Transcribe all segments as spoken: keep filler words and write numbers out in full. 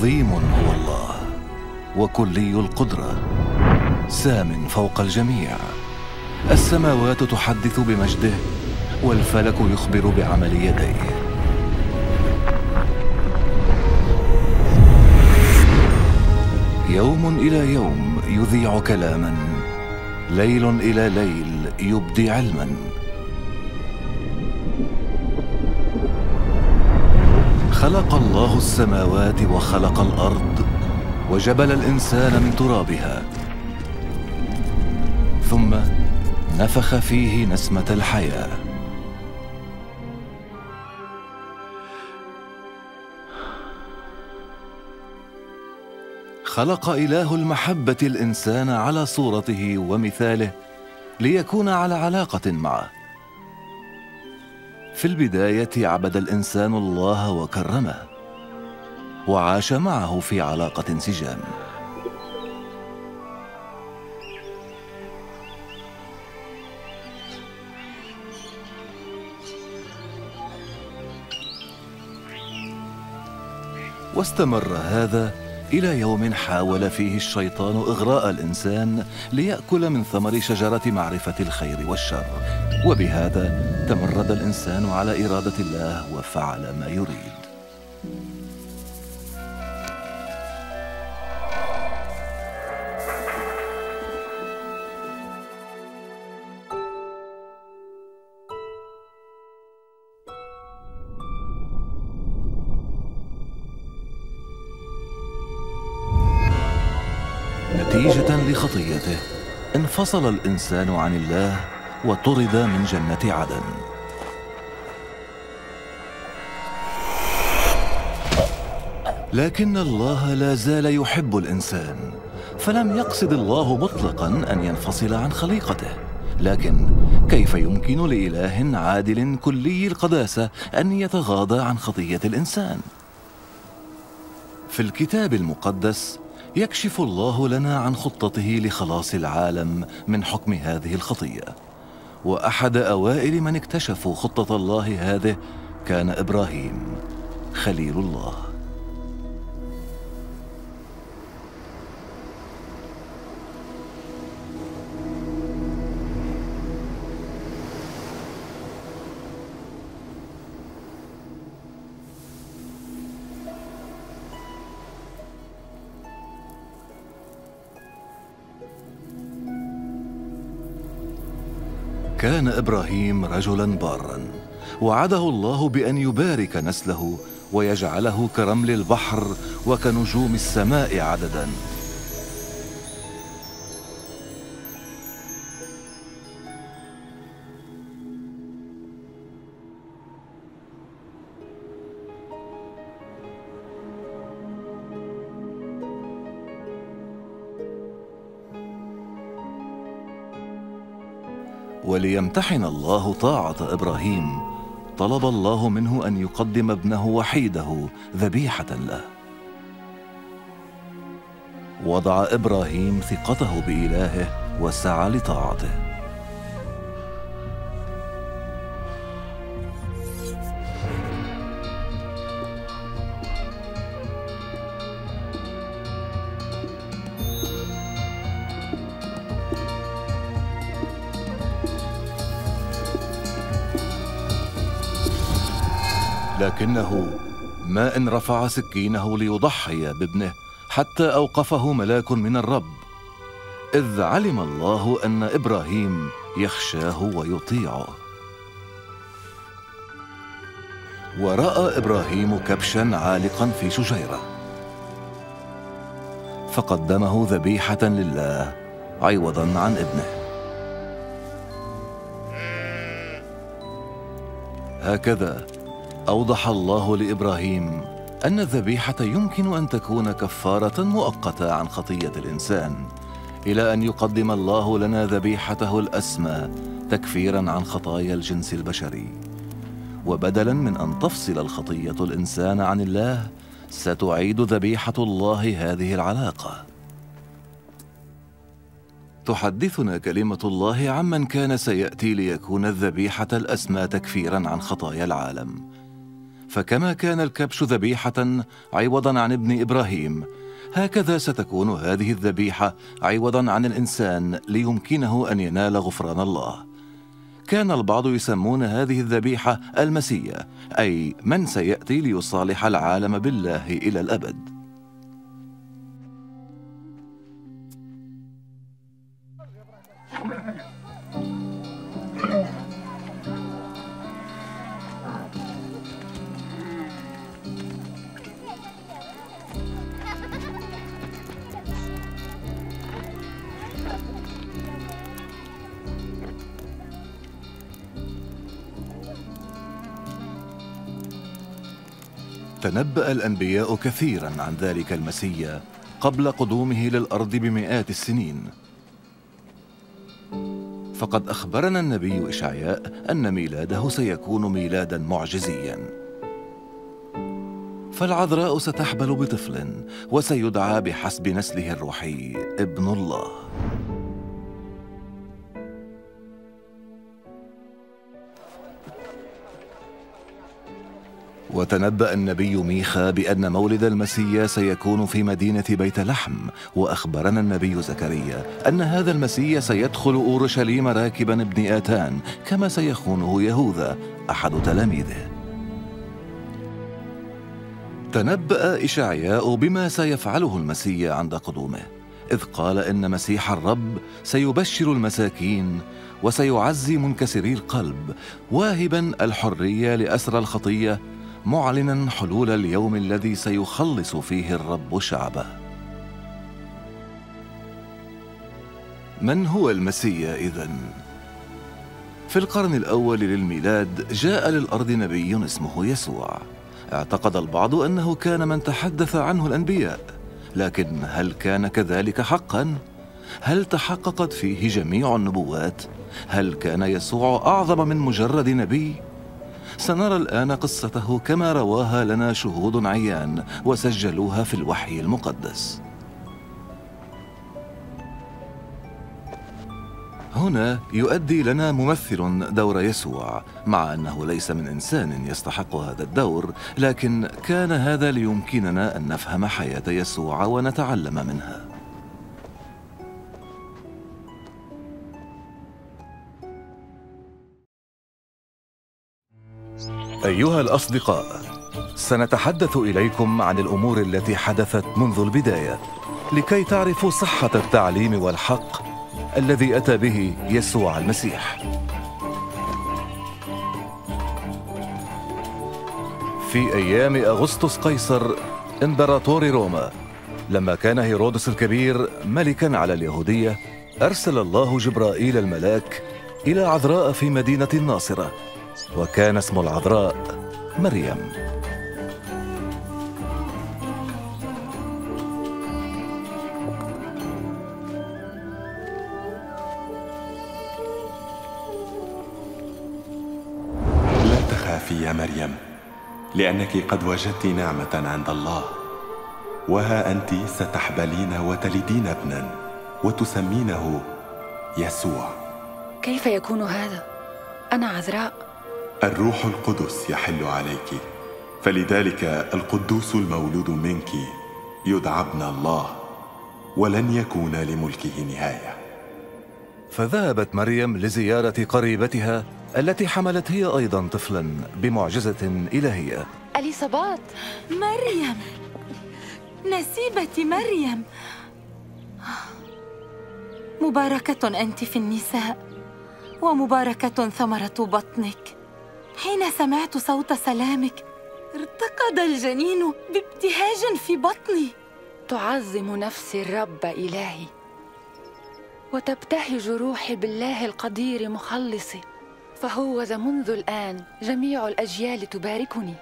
عظيم هو الله وكلي القدرة، سام فوق الجميع. السماوات تحدث بمجده والفلك يخبر بعمل يديه. يوم إلى يوم يذيع كلاما، ليل إلى ليل يبدي علما. خلق الله السماوات وخلق الأرض وجبل الإنسان من ترابها، ثم نفخ فيه نسمة الحياة. خلق إله المحبة الإنسان على صورته ومثاله ليكون على علاقة معه. في البداية عبد الإنسان الله وكرمه، وعاش معه في علاقة انسجام. واستمر هذا إلى يوم حاول فيه الشيطان إغراء الإنسان ليأكل من ثمر شجرة معرفة الخير والشر، وبهذا تمرد الإنسان على إرادة الله وفعل ما يريد. نتيجة لخطيته انفصل الإنسان عن الله وطرد من جنة عدن. لكن الله لا زال يحب الإنسان، فلم يقصد الله مطلقا أن ينفصل عن خليقته. لكن كيف يمكن لإله عادل كلي القداسة أن يتغاضى عن خطية الإنسان؟ في الكتاب المقدس يكشف الله لنا عن خطته لخلاص العالم من حكم هذه الخطية، وأحد أوائل من اكتشفوا خطة الله هذه كان إبراهيم خليل الله. كان إبراهيم رجلا بارا، وعده الله بأن يبارك نسله ويجعله كرمل البحر وكنجوم السماء عددا. وليمتحن الله طاعة إبراهيم طلب الله منه أن يقدم ابنه وحيده ذبيحة له. وضع إبراهيم ثقته بإلهه وسعى لطاعته. لكنه ما إن رفع سكينه ليضحي بابنه حتى أوقفه ملاك من الرب، إذ علم الله أن إبراهيم يخشاه ويطيعه. ورأى إبراهيم كبشا عالقا في شجيرة، فقدمه ذبيحة لله عوضا عن ابنه. هكذا أوضح الله لإبراهيم أن الذبيحة يمكن أن تكون كفارة مؤقتة عن خطية الإنسان، إلى أن يقدم الله لنا ذبيحته الأسمى تكفيراً عن خطايا الجنس البشري. وبدلاً من أن تفصل الخطية الإنسان عن الله، ستعيد ذبيحة الله هذه العلاقة. تحدثنا كلمة الله عمن كان سيأتي ليكون الذبيحة الأسمى تكفيراً عن خطايا العالم. فكما كان الكبش ذبيحة عوضا عن ابن إبراهيم، هكذا ستكون هذه الذبيحة عوضا عن الإنسان ليمكنه أن ينال غفران الله. كان البعض يسمون هذه الذبيحة المسيا، أي من سيأتي ليصالح العالم بالله إلى الأبد. تنبأ الأنبياء كثيرا عن ذلك المسيا قبل قدومه للأرض بمئات السنين. فقد أخبرنا النبي إشعياء أن ميلاده سيكون ميلادا معجزيا. فالعذراء ستحبل بطفل وسيدعى بحسب نسله الروحي ابن الله. وتنبأ النبي ميخا بأن مولد المسيا سيكون في مدينة بيت لحم، وأخبرنا النبي زكريا أن هذا المسيا سيدخل أورشليم راكبا ابن آتان كما سيخونه يهوذا أحد تلاميذه. تنبأ إشعياء بما سيفعله المسيا عند قدومه، إذ قال إن مسيح الرب سيبشر المساكين وسيعزي منكسري القلب، واهبا الحرية لأسرى الخطية، معلنا حلول اليوم الذي سيخلص فيه الرب شعبه. من هو المسيا إذن؟ في القرن الأول للميلاد جاء للأرض نبي اسمه يسوع. اعتقد البعض أنه كان من تحدث عنه الأنبياء، لكن هل كان كذلك حقا؟ هل تحققت فيه جميع النبوات؟ هل كان يسوع أعظم من مجرد نبي؟ سنرى الآن قصته كما رواها لنا شهود عيان وسجلوها في الوحي المقدس. هنا يؤدي لنا ممثل دور يسوع، مع أنه ليس من إنسان يستحق هذا الدور، لكن كان هذا ليمكننا أن نفهم حياة يسوع ونتعلم منها. أيها الأصدقاء، سنتحدث إليكم عن الأمور التي حدثت منذ البداية لكي تعرفوا صحة التعليم والحق الذي أتى به يسوع المسيح. في أيام أغسطس قيصر إمبراطور روما، لما كان هيرودس الكبير ملكا على اليهودية، أرسل الله جبرائيل الملاك إلى عذراء في مدينة الناصرة، وكان اسم العذراء مريم. لا تخافي يا مريم، لأنك قد وجدت نعمة عند الله، وها أنت ستحبلين وتلدين ابنا وتسمينه يسوع. كيف يكون هذا؟ أنا عذراء. الروح القدس يحل عليك، فلذلك القدوس المولود منك يدعى ابن الله، ولن يكون لملكه نهاية. فذهبت مريم لزيارة قريبتها التي حملت هي أيضا طفلا بمعجزة إلهية. أليصابات. مريم، نسيبتي مريم، مباركة أنت في النساء، ومباركة ثمرة بطنك. حين سمعت صوت سلامك ارتقد الجنين بابتهاج في بطني. تعظم نفسي الرب إلهي، وتبتهج روحي بالله القدير مخلصي، فهوذا منذ الآن جميع الأجيال تباركني.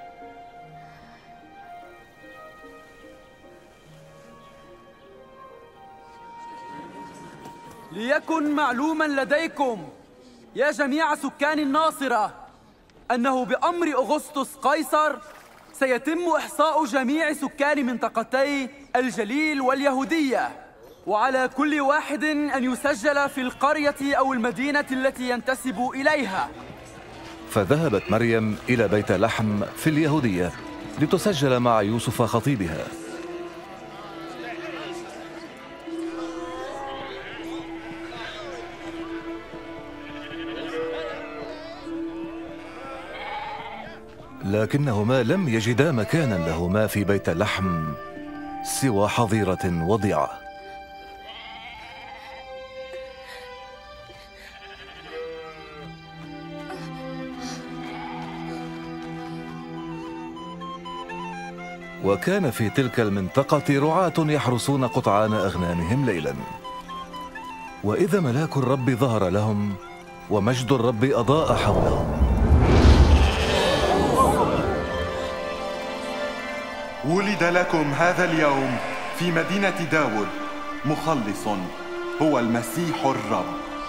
ليكن معلوما لديكم يا جميع سكان الناصرة أنه بأمر أغسطس قيصر سيتم إحصاء جميع سكان منطقتي الجليل واليهودية، وعلى كل واحد أن يسجل في القرية أو المدينة التي ينتسب إليها. فذهبت مريم إلى بيت لحم في اليهودية لتسجل مع يوسف خطيبها. لكنهما لم يجدا مكانا لهما في بيت لحم سوى حظيرة وضيعة. وكان في تلك المنطقة رعاة يحرسون قطعان أغنامهم ليلا، وإذا ملاك الرب ظهر لهم ومجد الرب أضاء حولهم. ولد لكم هذا اليوم في مدينة داود مخلص، هو المسيح الرب.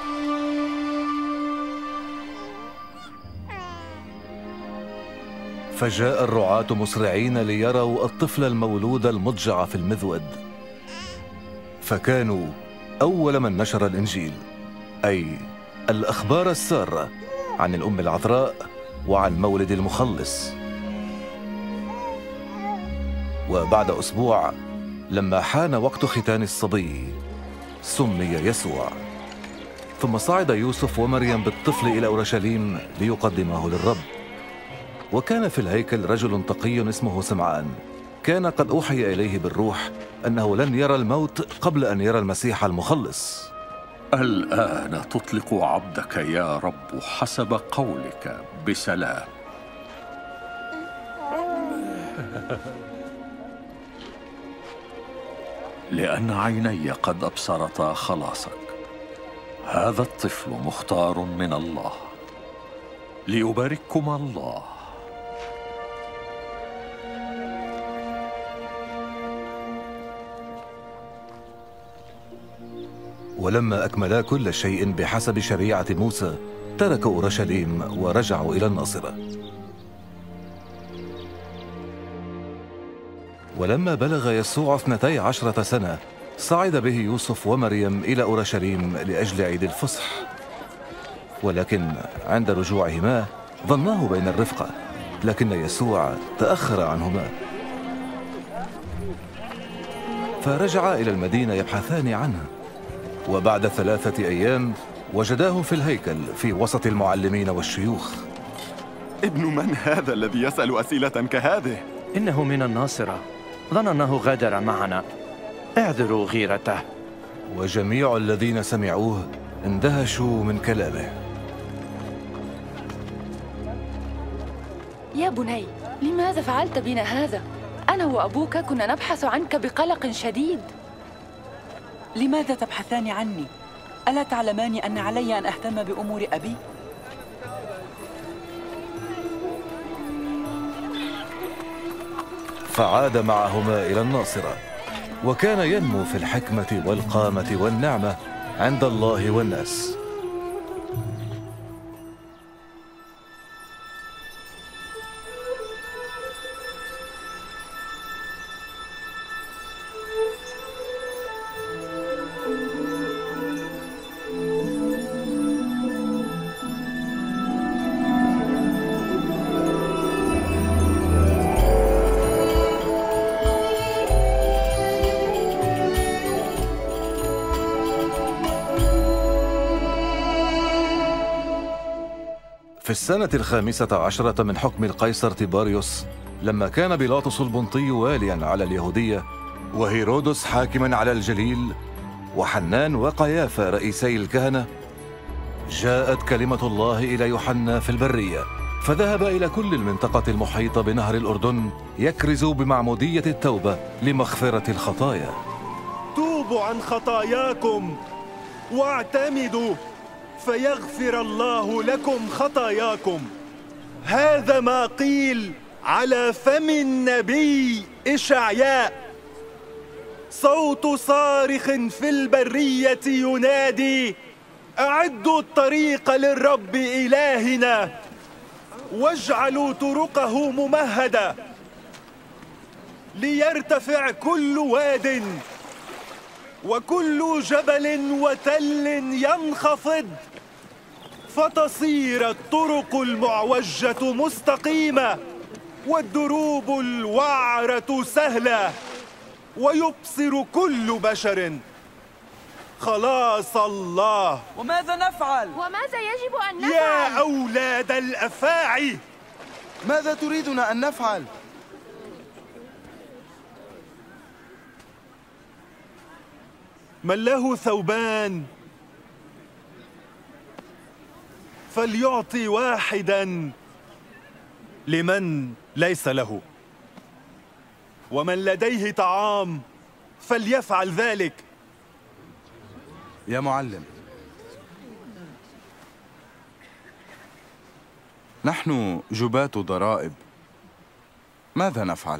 فجاء الرعاة مسرعين ليروا الطفل المولود المضجع في المذود، فكانوا أول من نشر الإنجيل، أي الأخبار السارة عن الأم العذراء وعن مولد المخلص. وبعد أسبوع لما حان وقت ختان الصبي سمي يسوع. ثم صعد يوسف ومريم بالطفل إلى أورشليم ليقدمه للرب. وكان في الهيكل رجل تقي اسمه سمعان، كان قد أوحي إليه بالروح أنه لن يرى الموت قبل أن يرى المسيح المخلص. الآن تطلق عبدك يا رب حسب قولك بسلام. لأن عيني قد أبصرتا خلاصك، هذا الطفل مختار من الله، ليبارككما الله. ولما أكملا كل شيء بحسب شريعة موسى تركوا أورشليم ورجعوا إلى الناصرة. ولما بلغ يسوع اثنتي عشرة سنة صعد به يوسف ومريم إلى أورشليم لأجل عيد الفصح، ولكن عند رجوعهما ظناه بين الرفقة، لكن يسوع تأخر عنهما. فرجعا إلى المدينة يبحثان عنه، وبعد ثلاثة أيام وجداه في الهيكل في وسط المعلمين والشيوخ. ابن من هذا الذي يسأل أسئلة كهذه؟ إنه من الناصرة، ظن أنه غادر معنا، اعذروا غيرته. وجميع الذين سمعوه اندهشوا من كلامه. يا بني، لماذا فعلت بنا هذا؟ أنا وأبوك كنا نبحث عنك بقلق شديد. لماذا تبحثان عني؟ ألا تعلمان أن علي أن أهتم بأمور أبي؟ فعاد معهما إلى الناصرة، وكان ينمو في الحكمة والقامة والنعمة عند الله والناس. في السنة الخامسة عشرة من حكم القيصر تيباريوس، لما كان بيلاطس البنطي واليا على اليهودية، وهيرودس حاكما على الجليل، وحنان وقيافة رئيسي الكهنة، جاءت كلمة الله إلى يوحنا في البرية، فذهب إلى كل المنطقة المحيطة بنهر الأردن يكرز بمعمودية التوبة لمغفرة الخطايا. توبوا عن خطاياكم واعتمدوا فيغفر الله لكم خطاياكم. هذا ما قيل على فم النبي إشعياء. صوت صارخ في البرية ينادي: أعدوا الطريق للرب إلهنا، واجعلوا طرقه ممهدة، ليرتفع كل واد وكل جبل وتل ينخفض، فتصير الطرق المعوجة مستقيمة والدروب الوعرة سهلة، ويبصر كل بشر خلاص الله. وماذا نفعل؟ وماذا يجب أن نفعل؟ يا أولاد الأفاعي، ماذا تريدنا أن نفعل؟ من له ثوبان فليعطي واحدا لمن ليس له، ومن لديه طعام فليفعل ذلك. يا معلم، نحن جباة ضرائب، ماذا نفعل؟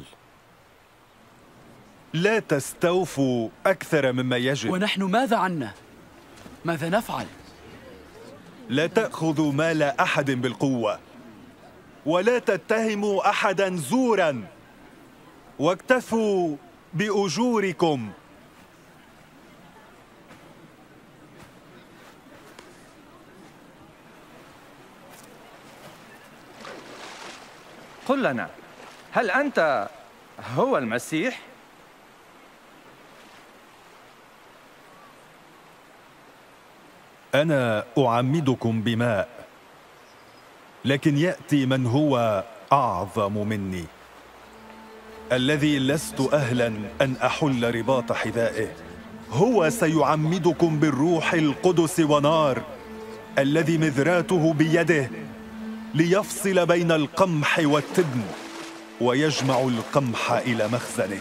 لا تستوفوا أكثر مما يجب. ونحن ماذا عنا؟ ماذا نفعل؟ لا تأخذوا مال أحد بالقوة، ولا تتهموا أحدا زورا، واكتفوا بأجوركم. قل لنا، هل أنت هو المسيح؟ أنا أعمدكم بماء، لكن يأتي من هو أعظم مني، الذي لست أهلا أن أحل رباط حذائه. هو سيعمدكم بالروح القدس ونار، الذي مذراته بيده، ليفصل بين القمح والتبن ويجمع القمح إلى مخزنه.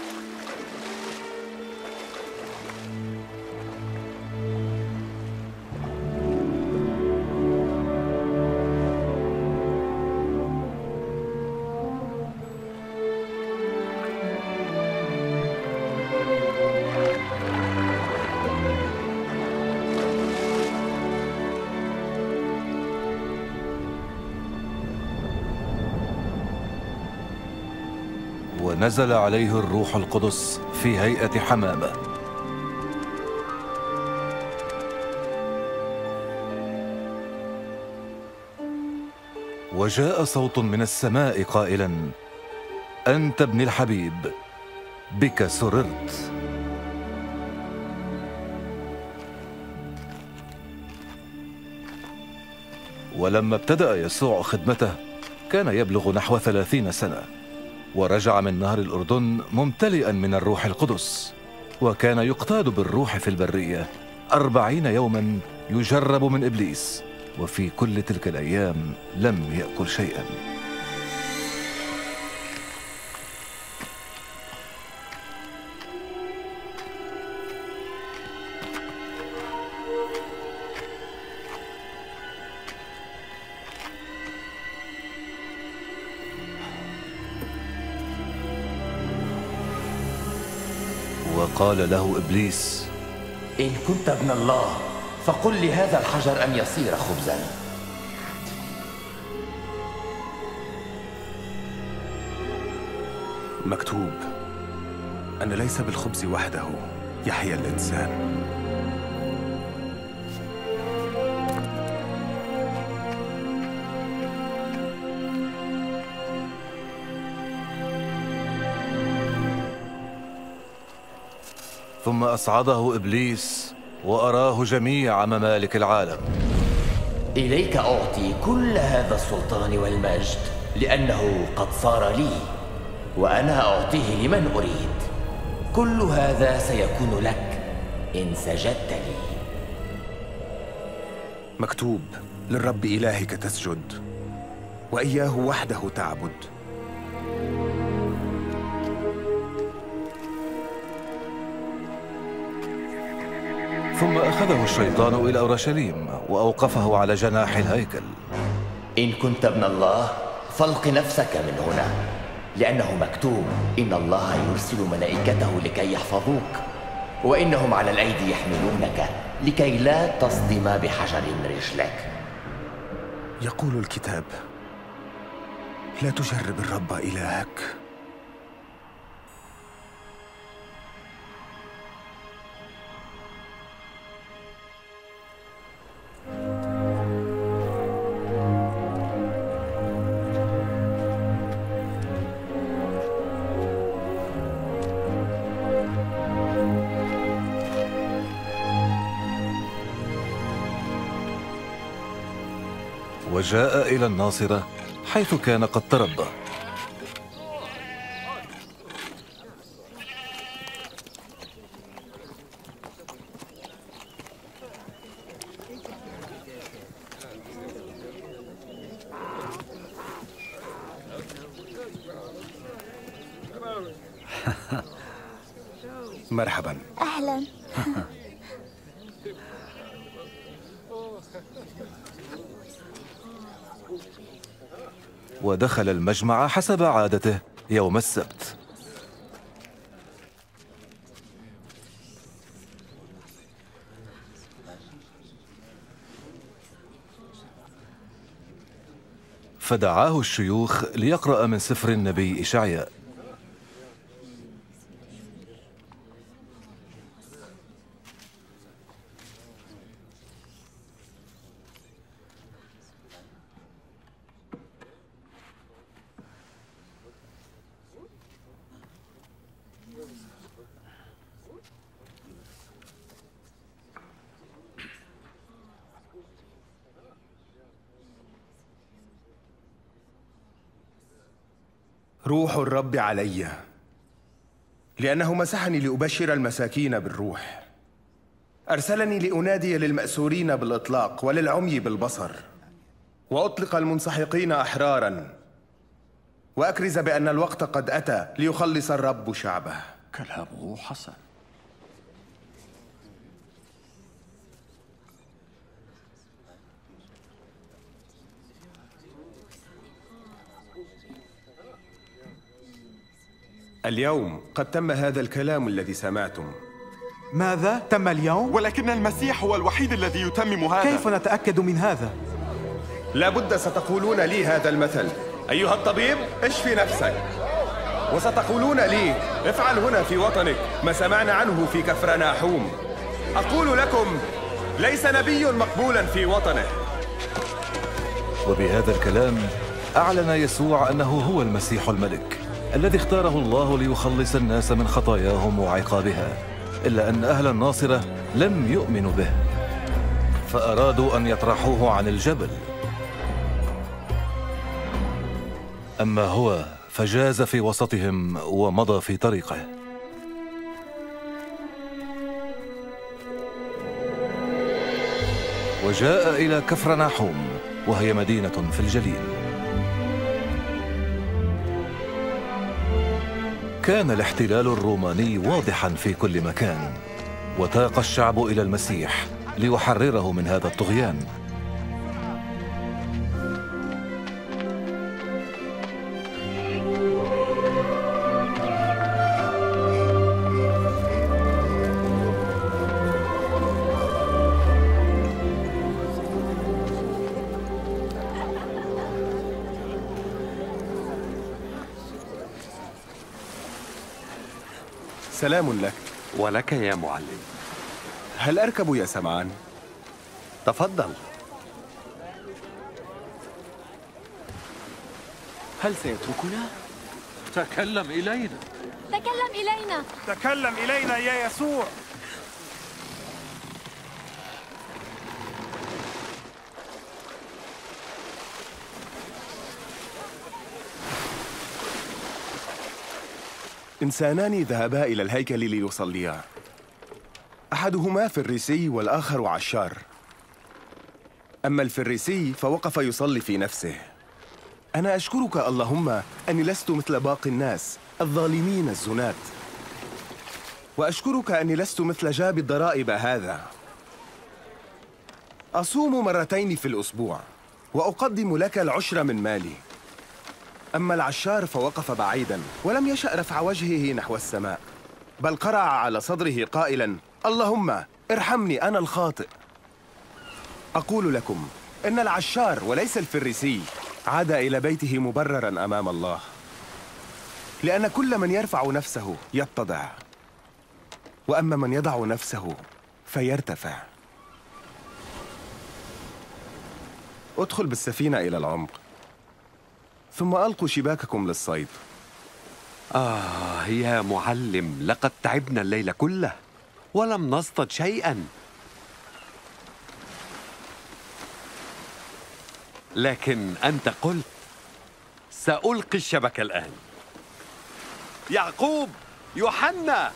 ونزل عليه الروح القدس في هيئة حمامة، وجاء صوت من السماء قائلا: أنت ابن الحبيب، بك سررت. ولما ابتدأ يسوع خدمته كان يبلغ نحو ثلاثين سنة، ورجع من نهر الأردن ممتلئا من الروح القدس، وكان يقتاد بالروح في البرية أربعين يوما يجرب من إبليس، وفي كل تلك الأيام لم يأكل شيئا. وقال له إبليس: إن كنت ابن الله فقل لهذا الحجر أن يصير خبزا. مكتوب أن ليس بالخبز وحده يحيا الإنسان. ثم أصعده إبليس وأراه جميع ممالك العالم. إليك أعطي كل هذا السلطان والمجد، لأنه قد صار لي، وأنا أعطيه لمن أريد. كل هذا سيكون لك إن سجدت لي. مكتوب: للرب إلهك تسجد، وإياه وحده تعبد. ثم أخذه الشيطان إلى أورشليم وأوقفه على جناح الهيكل. إن كنت ابن الله فالق نفسك من هنا، لأنه مكتوب: إن الله يرسل ملائكته لكي يحفظوك، وإنهم على الأيدي يحملونك لكي لا تصدم بحجر رجلك. يقول الكتاب: لا تجرب الرب إلهك. وجاء إلى الناصرة حيث كان قد تربى. مرحبا. أهلا. ودخل المجمع حسب عادته يوم السبت. فدعاه الشيوخ ليقرأ من سفر النبي إشعياء. روح الرب علي، لأنه مسحني لأبشر المساكين بالروح، أرسلني لأنادي للمأسورين بالإطلاق وللعمي بالبصر، وأطلق المنسحقين أحرارا، وأكرز بأن الوقت قد أتى ليخلص الرب شعبه. كلامه حسن. اليوم قد تم هذا الكلام الذي سمعتم. ماذا؟ تم اليوم؟ ولكن المسيح هو الوحيد الذي يتمم هذا. كيف نتأكد من هذا؟ لابد ستقولون لي هذا المثل: أيها الطبيب اشفي نفسك. وستقولون لي: افعل هنا في وطنك ما سمعنا عنه في كفرناحوم. أقول لكم: ليس نبي مقبولا في وطنه. وبهذا الكلام أعلن يسوع أنه هو المسيح الملك الذي اختاره الله ليخلص الناس من خطاياهم وعقابها، إلا أن أهل الناصرة لم يؤمنوا به، فأرادوا أن يطرحوه عن الجبل. أما هو فجاز في وسطهم ومضى في طريقه. وجاء إلى كفرناحوم وهي مدينة في الجليل. كان الاحتلال الروماني واضحا في كل مكان، وتاق الشعب إلى المسيح ليحرره من هذا الطغيان. سلام لك. ولك يا معلم. هل أركب يا سمعان؟ تفضل. هل سيتركنا؟ تكلم إلينا. تكلم إلينا. تكلم إلينا يا يسوع. إنسانان ذهبا إلى الهيكل ليصليا، أحدهما فريسي والآخر عشار. أما الفريسي فوقف يصلي في نفسه: أنا أشكرك اللهم أني لست مثل باقي الناس الظالمين الزنات، وأشكرك أني لست مثل جاب الضرائب هذا. أصوم مرتين في الأسبوع وأقدم لك العشر من مالي. أما العشار فوقف بعيدا ولم يشأ رفع وجهه نحو السماء، بل قرع على صدره قائلا: اللهم ارحمني أنا الخاطئ. أقول لكم إن العشار وليس الفريسي عاد إلى بيته مبررا أمام الله، لأن كل من يرفع نفسه يتضع، وأما من يضع نفسه فيرتفع. ادخل بالسفينة إلى العمق، ثم ألقوا شباككم للصيد. آه يا معلم، لقد تعبنا الليل كله ولم نصطد شيئا. لكن أنت قلت سألقي الشبكة الآن. يعقوب، يوحنا،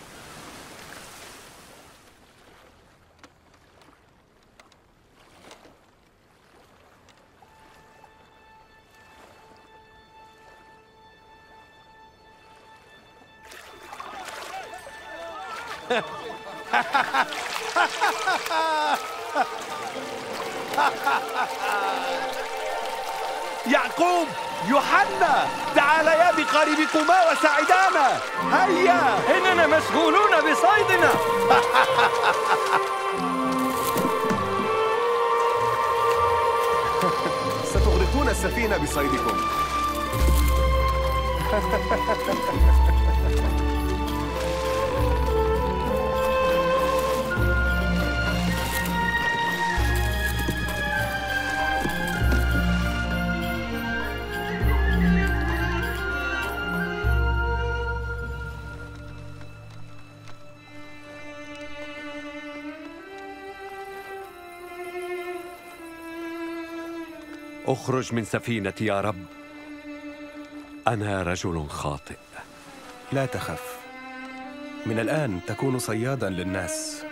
يعقوب، يوحنا، تعاليا بقاربكما وساعدانا. هيا، إننا مشغولون بصيدنا. ستغرقون السفينة بصيدكم. اخرج من سفينتي يا رب، أنا رجل خاطئ. لا تخف، من الآن تكون صيادا للناس.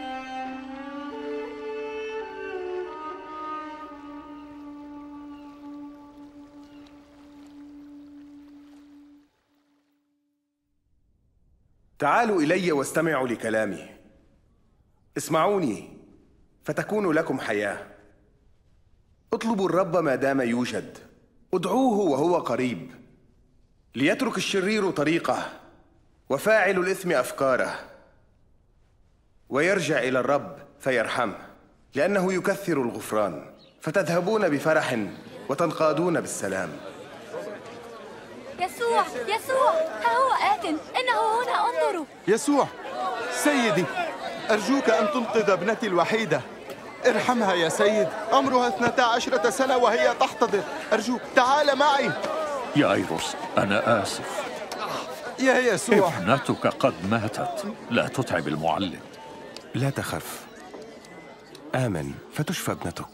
تعالوا إلي واستمعوا لكلامي. اسمعوني فتكون لكم حياة. اطلبوا الرب ما دام يوجد، ادعوه وهو قريب. ليترك الشرير طريقه وفاعل الإثم أفكاره، ويرجع إلى الرب فيرحمه، لأنه يكثر الغفران. فتذهبون بفرح وتنقادون بالسلام. يسوع، يسوع، ها هو آت، إنه هنا، انظروا. يسوع، سيدي، أرجوك أن تنقذ ابنتي الوحيدة. ارحمها يا سيد، عمرها اثنتا عشرة سنة وهي تحتضر. أرجوك تعال معي. يا أيروس، أنا آسف. يا يسوع، ابنتك قد ماتت، لا تتعب المعلم. لا تخف، آمن فتشفى ابنتك.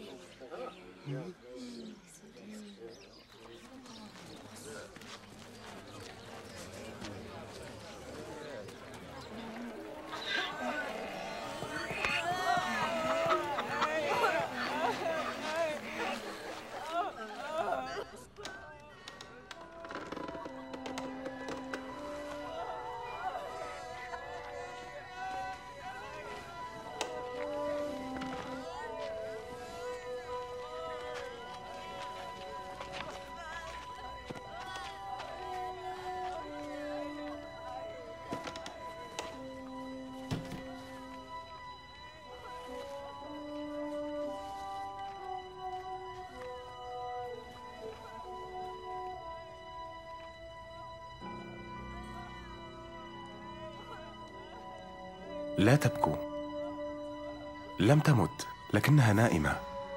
لا تبكوا، لم تمت لكنها نائمة.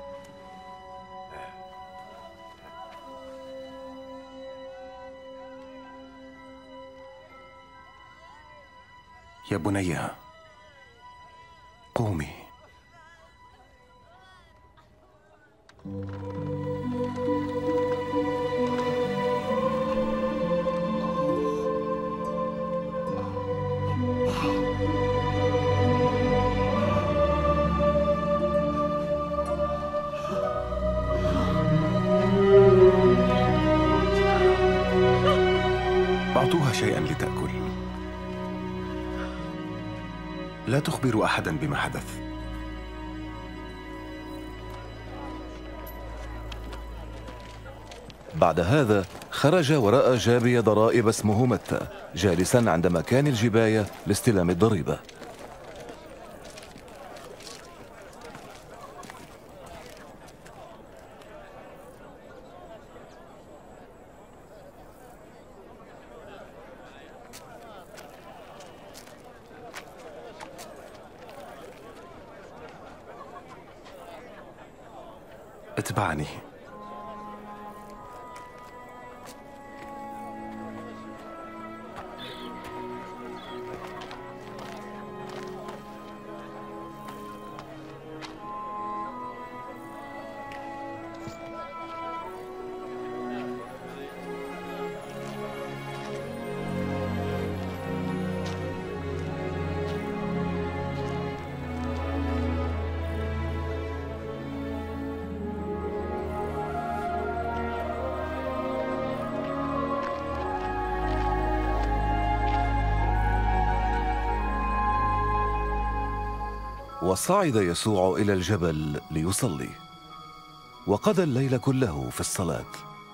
يا بني، قومي. أعطوها شيئا لتأكل. لا تخبروا أحدا بما حدث. بعد هذا خرج ورأى جابي ضرائب اسمه متى جالسا عند مكان الجباية لاستلام الضريبة. اتبعني. وصعد يسوع إلى الجبل ليصلي، وقضى الليل كله في الصلاة.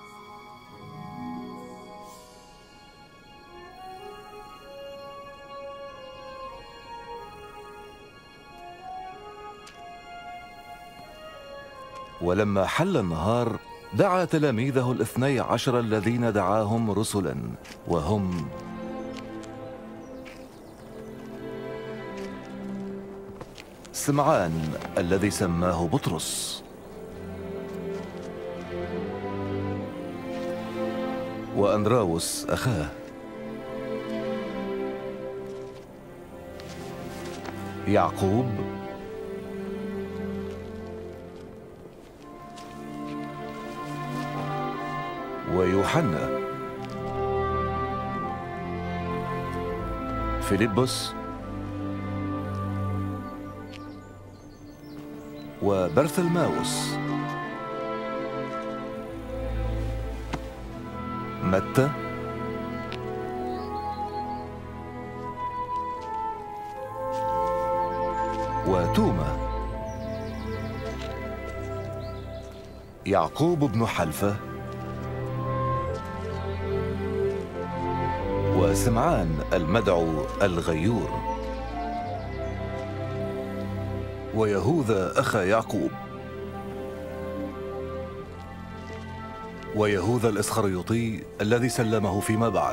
ولما حل النهار دعا تلاميذه الاثني عشر الذين دعاهم رسلا، وهم سمعان الذي سماه بطرس، وأندراوس أخاه، يعقوب، ويوحنا، فيلبس، وبرثلماوس، متى، وتوما، يعقوب بن حلفة، وسمعان المدعو الغيور، ويهوذا أخا يعقوب، ويهوذا الإسخريوطي الذي سلمه فيما بعد.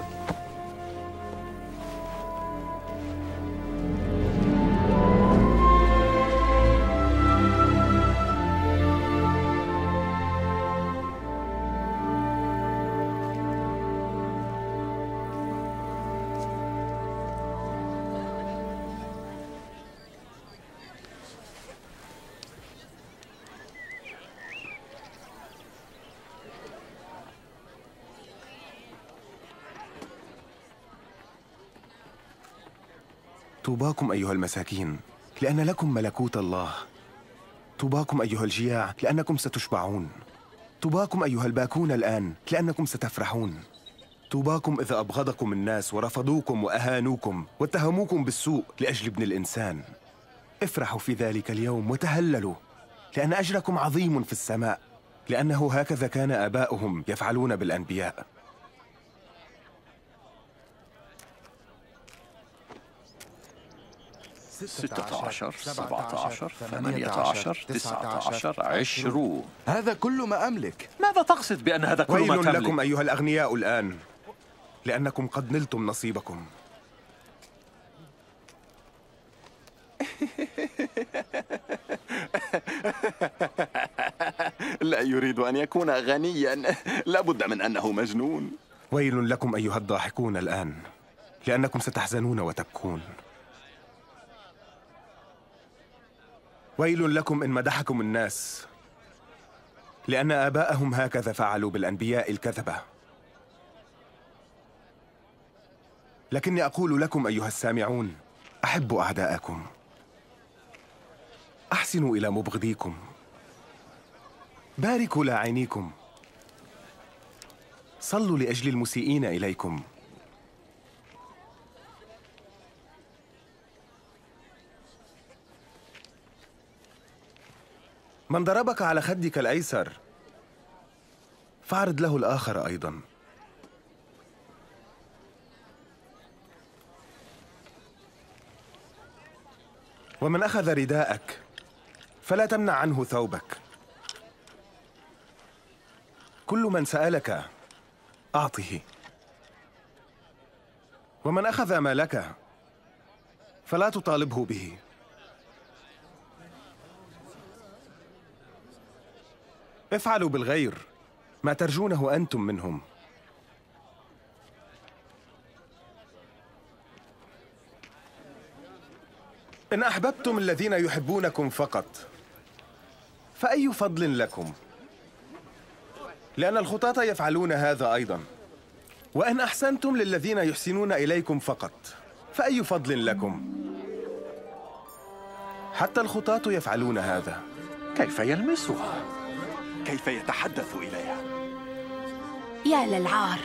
طوباكم أيها المساكين لأن لكم ملكوت الله. طوباكم أيها الجياع لأنكم ستشبعون. طوباكم أيها الباكون الآن لأنكم ستفرحون. طوباكم إذا أبغضكم الناس ورفضوكم وأهانوكم واتهموكم بالسوء لأجل ابن الإنسان. افرحوا في ذلك اليوم وتهللوا، لأن أجركم عظيم في السماء، لأنه هكذا كان آباؤهم يفعلون بالأنبياء. ستة عشر، سبعة عشر، ثمانية عشر، تسعة عشر، عشرون. هذا كل ما أملك. ماذا تقصد بأن هذا كل ما تملك؟ ويل لكم أيها الأغنياء الآن، لأنكم قد نلتم نصيبكم. لا يريد أن يكون غنيا، لابد من أنه مجنون. ويل لكم أيها الضاحكون الآن، لأنكم ستحزنون وتبكون. ويل لكم إن مدحكم الناس، لأن آباءهم هكذا فعلوا بالأنبياء الكذبة. لكني أقول لكم أيها السامعون، أحبوا أعداءكم، أحسنوا إلى مبغضيكم، باركوا لاعنيكم، صلوا لأجل المسيئين إليكم. من ضربك على خدك الأيسر فاعرض له الآخر أيضا. ومن أخذ رداءك فلا تمنع عنه ثوبك. كل من سألك أعطه، ومن أخذ مالك فلا تطالبه به. افعلوا بالغير ما ترجونه أنتم منهم. إن أحببتم الذين يحبونكم فقط فأي فضل لكم؟ لأن الخطاة يفعلون هذا أيضا. وإن أحسنتم للذين يحسنون إليكم فقط فأي فضل لكم؟ حتى الخطاة يفعلون هذا. كيف يلمسها؟ كيف يتحدث إليها؟ يا للعار.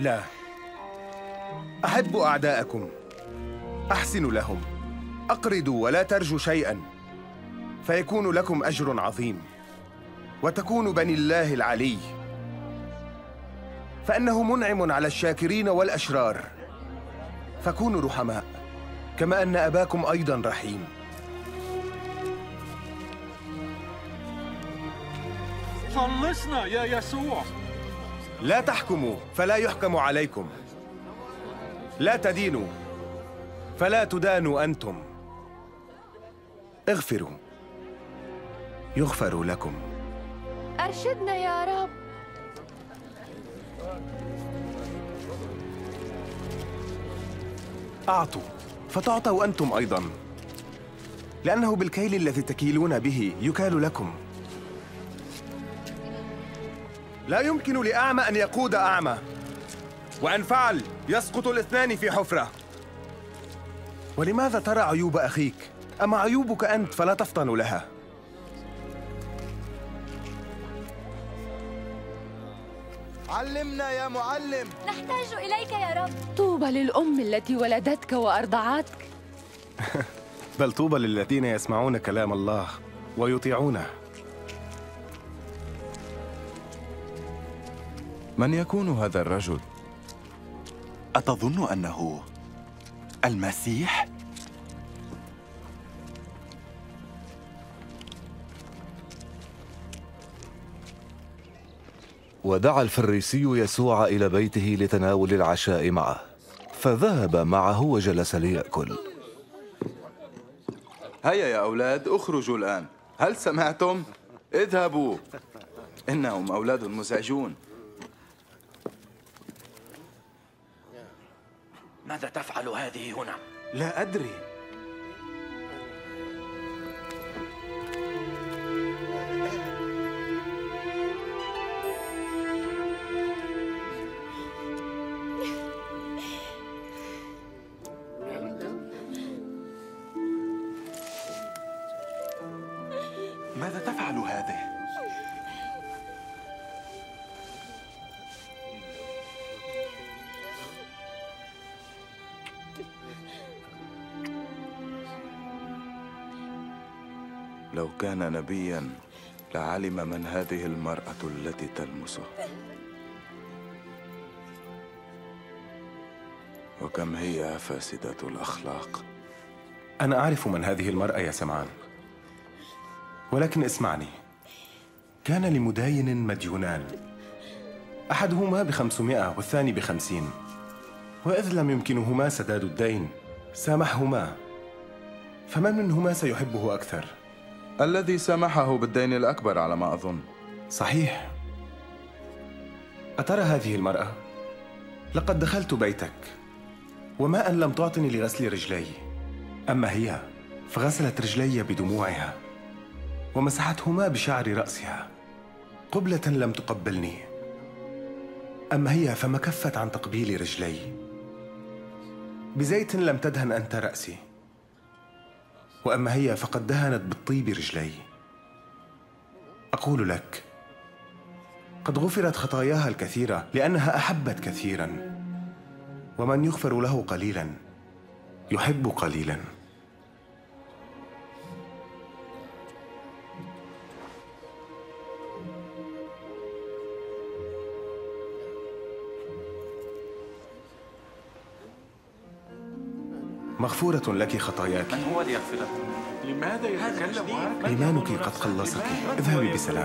لا، أحبوا أعداءكم، أحسنوا لهم، أقرضوا ولا ترجوا شيئا، فيكون لكم أجر عظيم، وتكونوا بني الله العلي، فإنه منعم على الشاكرين والأشرار، فكونوا رحماء كما أن أباكم أيضا رحيم. خلصنا يا يسوع. لا تحكموا فلا يحكم عليكم، لا تدينوا فلا تدانوا أنتم، اغفروا يغفر لكم. أرشدنا يا رب. أعطوا فتعطوا أنتم أيضا، لأنه بالكيل الذي تكيلون به يكال لكم. لا يمكن لأعمى أن يقود أعمى، وإن فعل يسقط الاثنان في حفرة. ولماذا ترى عيوب أخيك؟ أما عيوبك أنت فلا تفطن لها. علمنا يا معلم. نحتاج إليك يا رب. طوبى للأم التي ولدتك وأرضعتك. بل طوبى للذين يسمعون كلام الله ويطيعونه. من يكون هذا الرجل؟ أتظن أنه المسيح؟ ودعا الفريسي يسوع إلى بيته لتناول العشاء معه، فذهب معه وجلس ليأكل. هيا يا أولاد، اخرجوا الآن. هل سمعتم؟ اذهبوا، إنهم أولاد مزعجون. ماذا تفعل هذه هنا؟ لا أدري. ماذا تفعل هذه؟ لو كان نبياً لعلم من هذه المرأة التي تلمسه، وكم هي فاسدة الأخلاق. أنا أعرف من هذه المرأة يا سمعان، ولكن اسمعني. كان لمداين مديونان، أحدهما بخمسمائة والثاني بخمسين، وإذ لم يمكنهما سداد الدين سامحهما، فمن منهما سيحبه أكثر؟ الذي سامحه بالدين الأكبر على ما أظن. صحيح. أترى هذه المرأة؟ لقد دخلت بيتك وماء لم تعطني لغسل رجلي، أما هي فغسلت رجلي بدموعها ومسحتهما بشعر رأسها. قبلة لم تقبلني، أما هي فما كفت عن تقبيل رجلي. بزيت لم تدهن أنت رأسي، وأما هي فقد دهنت بالطيب رجلي. أقول لك قد غفرت خطاياها الكثيرة لأنها أحبت كثيرا، ومن يغفر له قليلا يحب قليلا. مغفورة لك خطاياك. من هو ليغفر لك؟ لماذا يتكلم هكذا؟ إيمانك قد خلصك، اذهبي بسلام.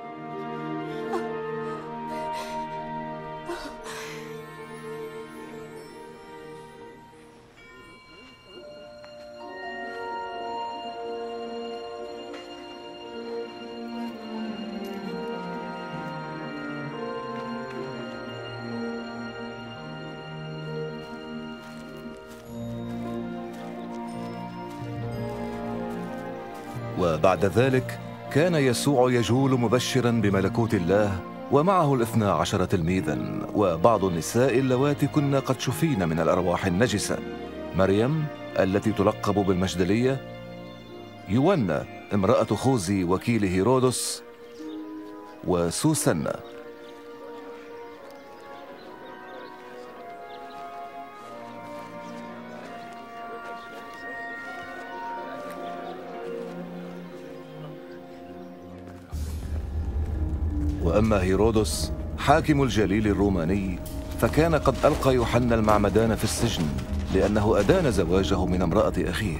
وبعد ذلك كان يسوع يجول مبشرا بملكوت الله، ومعه الاثنى عشر تلميذا وبعض النساء اللواتي كن قد شفين من الأرواح النجسة: مريم التي تلقب بالمجدلية، يونا امرأة خوذي وكيل هيرودس، وسوسنة. وأما هيرودس حاكم الجليل الروماني فكان قد ألقى يوحنا المعمدان في السجن لأنه أدان زواجه من امرأة أخيه.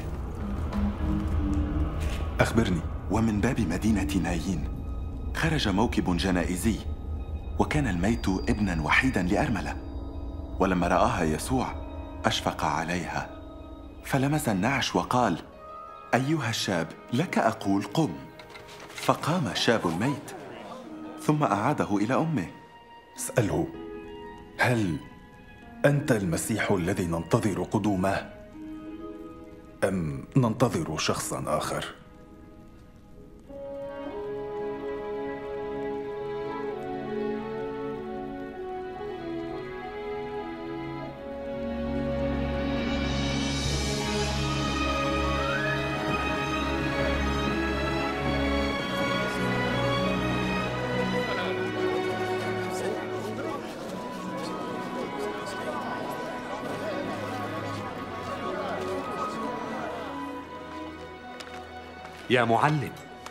أخبرني. ومن باب مدينة نايين خرج موكب جنائزي، وكان الميت ابنا وحيدا لأرملة، ولما رآها يسوع أشفق عليها، فلمس النعش وقال: أيها الشاب، لك أقول قم. فقام الشاب الميت، ثم أعاده إلى أمه. اسأله: هل أنت المسيح الذي ننتظر قدومه، أم ننتظر شخصا آخر؟ يا معلم،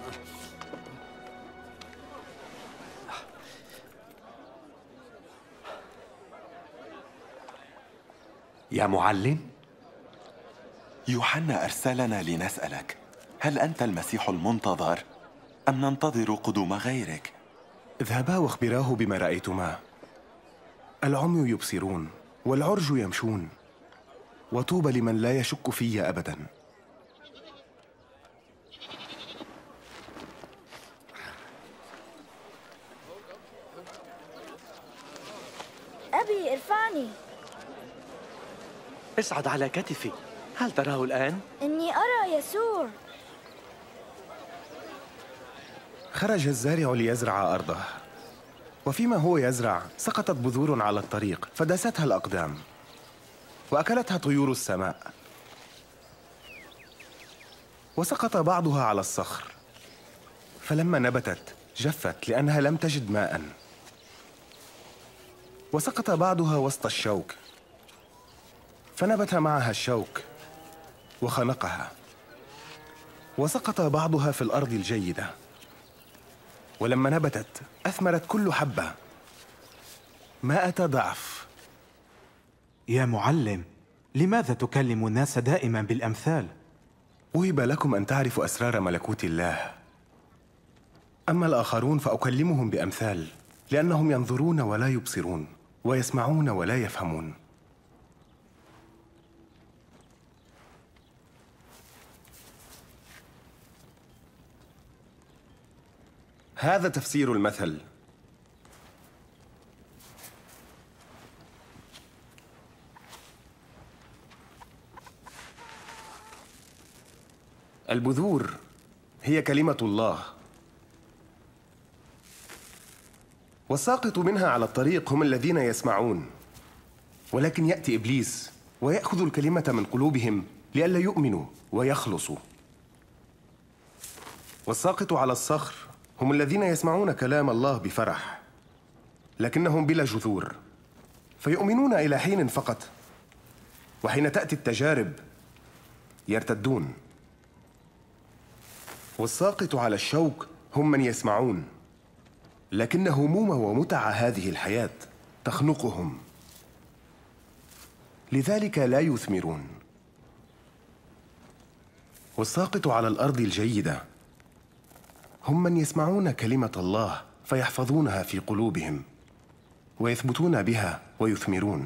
يا معلم، يوحنا أرسلنا لنسألك: هل أنت المسيح المنتظر أم ننتظر قدوم غيرك؟ اذهبا واخبراه بما رأيتما. العمي يبصرون والعرج يمشون، وطوبى لمن لا يشك في أبدا. أبي ارفعني. اصعد على كتفي. هل تراه الآن؟ إني أرى يسوع. خرج الزارع ليزرع أرضه، وفيما هو يزرع سقطت بذور على الطريق فداستها الأقدام وأكلتها طيور السماء، وسقط بعضها على الصخر، فلما نبتت جفت لأنها لم تجد ماء. وسقط بعضها وسط الشوك، فنبت معها الشوك وخنقها. وسقط بعضها في الأرض الجيدة، ولما نبتت أثمرت كل حبة مائة ضعف. يا معلم، لماذا تكلم الناس دائما بالأمثال؟ وهب لكم أن تعرفوا أسرار ملكوت الله، أما الآخرون فأكلمهم بأمثال، لأنهم ينظرون ولا يبصرون، ويسمعون ولا يفهمون. هذا تفسير المثل: البذور هي كلمة الله، والساقط منها على الطريق هم الذين يسمعون، ولكن يأتي إبليس ويأخذ الكلمة من قلوبهم لئلا يؤمنوا ويخلصوا. والساقط على الصخر هم الذين يسمعون كلام الله بفرح، لكنهم بلا جذور، فيؤمنون إلى حين فقط، وحين تأتي التجارب يرتدون. والساقط على الشوك هم من يسمعون، لكن هموم ومتع هذه الحياة تخنقهم، لذلك لا يثمرون. والساقط على الأرض الجيدة هم من يسمعون كلمة الله فيحفظونها في قلوبهم ويثبتون بها ويثمرون.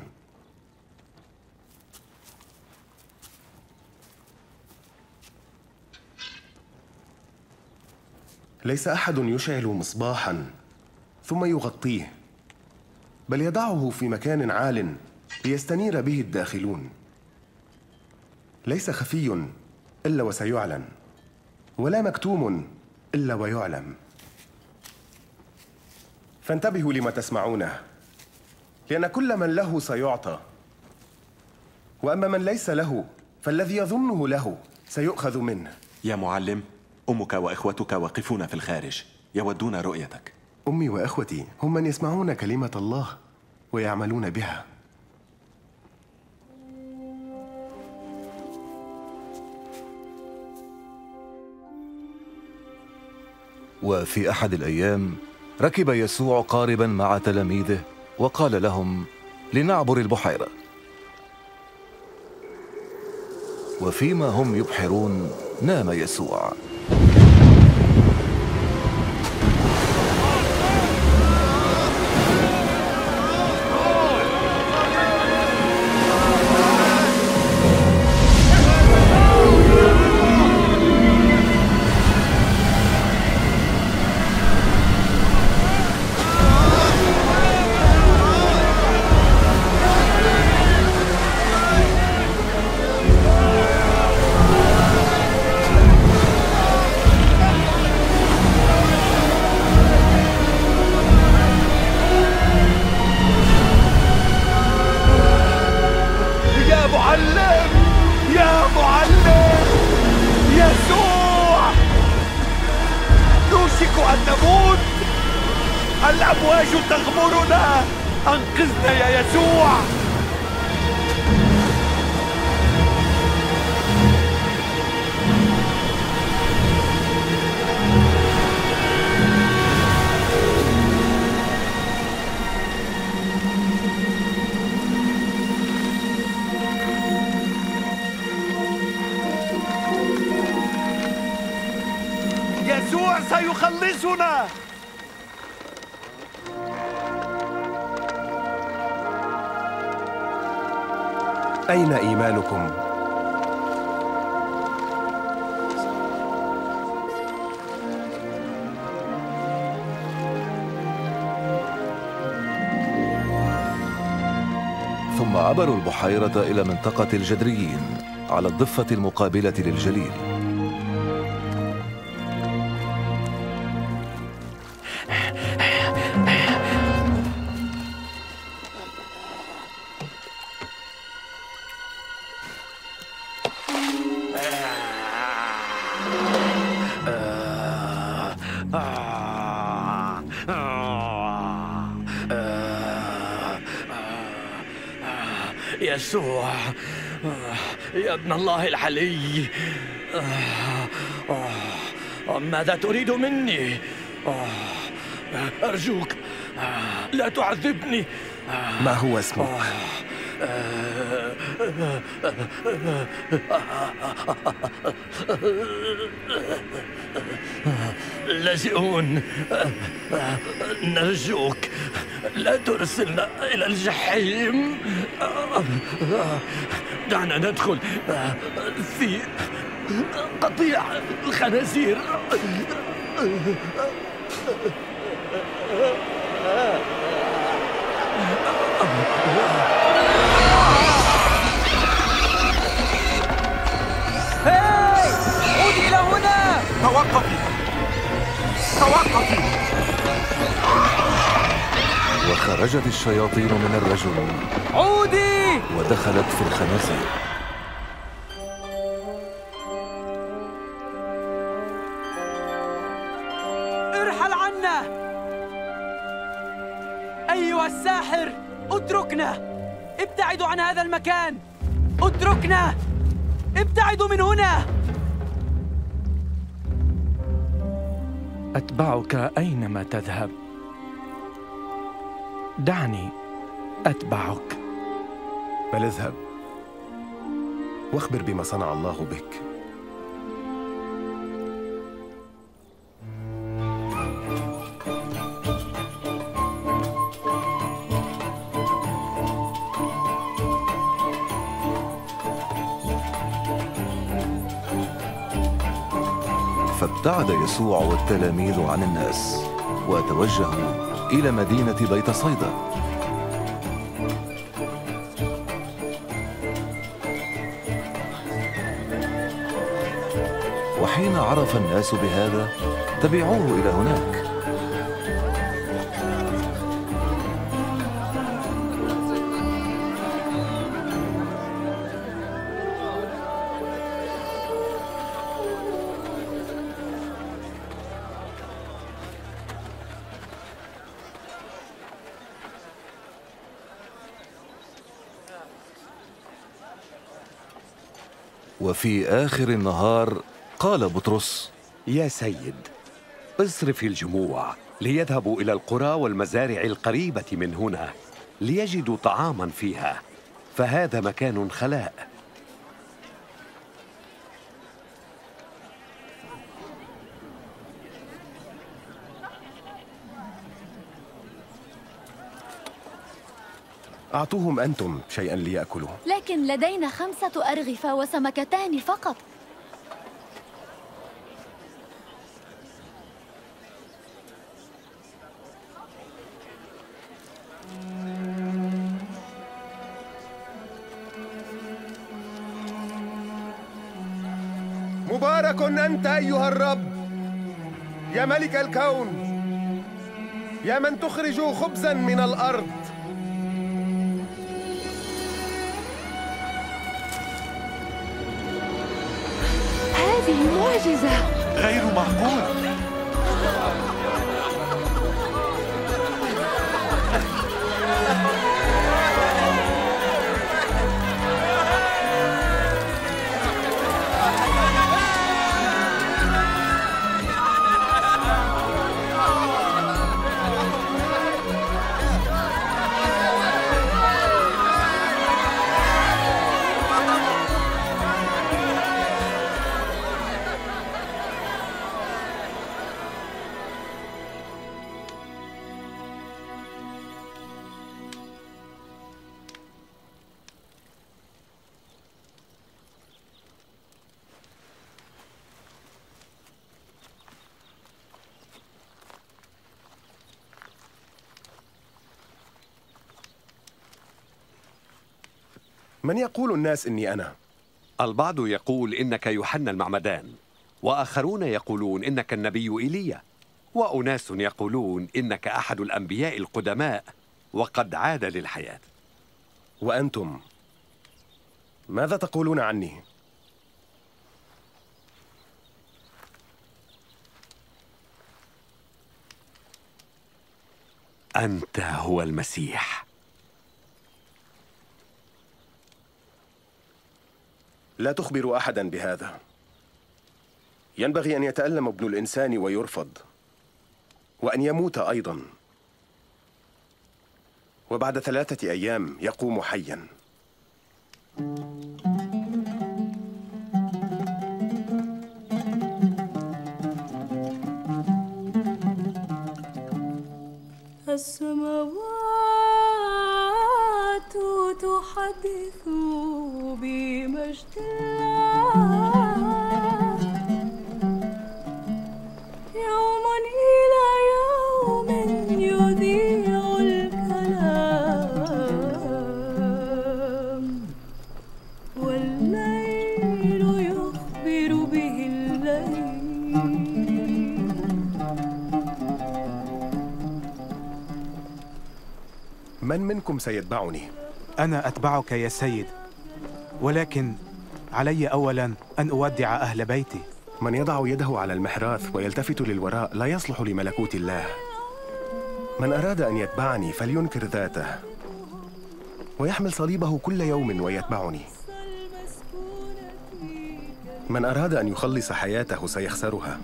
ليس أحد يشعل مصباحاً ثم يغطيه، بل يضعه في مكان عال ليستنير به الداخلون. ليس خفي إلا وسيعلن، ولا مكتوم إلا ويعلم. فانتبهوا لما تسمعونه، لأن كل من له سيعطى، وأما من ليس له فالذي يظنه له سيؤخذ منه. يا معلم، أمك وإخوتك واقفون في الخارج يودون رؤيتك. أمي وإخوتي هم من يسمعون كلمة الله ويعملون بها. وفي أحد الأيام ركب يسوع قاربا مع تلاميذه وقال لهم لنعبر البحيرة. وفيما هم يبحرون نام يسوع. الأمواج تغمرنا، أنقذنا يا يسوع. يسوع سيخلصنا. أين إيمانكم؟ ثم عبروا البحيرة إلى منطقة الجدريين على الضفة المقابلة للجليل. يسوع يا ابن الله العلي، ماذا تريد مني؟ أرجوك لا تعذبني. ما هو اسمك؟ لاجئون، نرجوك لا ترسلنا إلى الجحيم. دعنا ندخل في قطيع الخنازير. هاي! عودي إلى هنا! توقفي! توقفي! وخرجت الشياطين من الرجل. عودي! ودخلت في الخنازير. ارحل عنا! أيها الساحر، اتركنا! ابتعدوا عن هذا المكان! اتركنا! ابتعدوا من هنا! أتبعك أينما تذهب. دعني أتبعك. فليذهب واخبر بما صنع الله بك. فابتعد يسوع والتلاميذ عن الناس وتوجهوا إلى مدينة بيت صيدا. وحين عرف الناس بهذا تبعوه إلى هناك. وفي آخر النهار قال بطرس: يا سيد، اصرف الجموع ليذهبوا إلى القرى والمزارع القريبة من هنا ليجدوا طعاما فيها، فهذا مكان خلاء. أعطوهم أنتم شيئا ليأكلوا. لكن لدينا خمسة أرغفة وسمكتان فقط. مبارك أنت أيها الرب يا ملك الكون، يا من تخرج خبزا من الأرض. هذه معجزة غير معقول. من يقول الناس إني أنا؟ البعض يقول إنك يوحنا المعمدان، وآخرون يقولون إنك النبي إيليا، وأناس يقولون إنك أحد الأنبياء القدماء وقد عاد للحياة. وأنتم ماذا تقولون عني؟ أنت هو المسيح. لا تخبر أحدا بهذا. ينبغي أن يتألم ابن الإنسان ويرفض، وأن يموت أيضا، وبعد ثلاثة أيام يقوم حيا. السماوات تحدث بمجد الله يوم إلى يوم يذيع الكلام، والليل يخبر به الليل. من منكم سيتبعني؟ أنا أتبعك يا سيد، ولكن علي أولاً أن أودع أهل بيتي. من يضع يده على المحراث ويلتفت للوراء لا يصلح لملكوت الله. من أراد أن يتبعني فلينكر ذاته ويحمل صليبه كل يوم ويتبعني. من أراد أن يخلص حياته سيخسرها،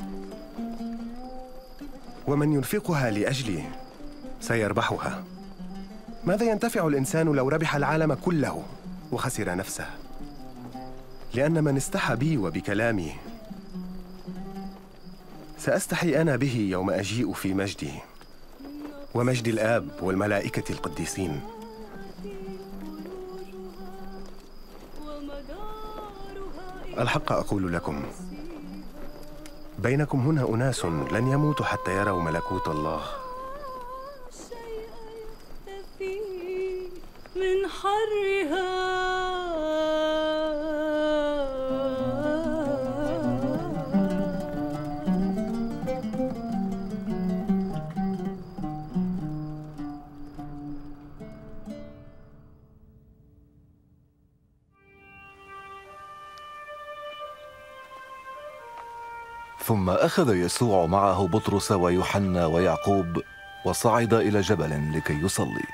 ومن ينفقها لأجلي سيربحها. ماذا ينتفع الإنسان لو ربح العالم كله وخسر نفسه؟ لأن من استحى بي وبكلامي سأستحي أنا به يوم أجيء في مجدي ومجد الآب والملائكة القديسين. الحق أقول لكم، بينكم هنا أناس لن يموتوا حتى يروا ملكوت الله. من حرها ثم أخذ يسوع معه بطرس ويوحنا ويعقوب وصعد إلى جبل لكي يصلي.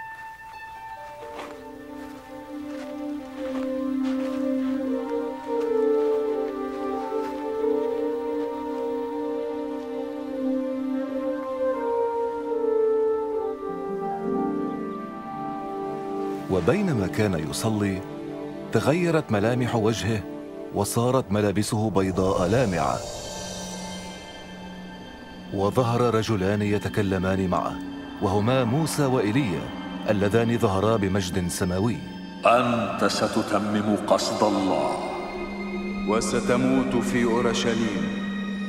وبينما كان يصلي تغيرت ملامح وجهه وصارت ملابسه بيضاء لامعة، وظهر رجلان يتكلمان معه وهما موسى وإيليا اللذان ظهرا بمجد سماوي. أنت ستتمم قصد الله وستموت في أورشليم.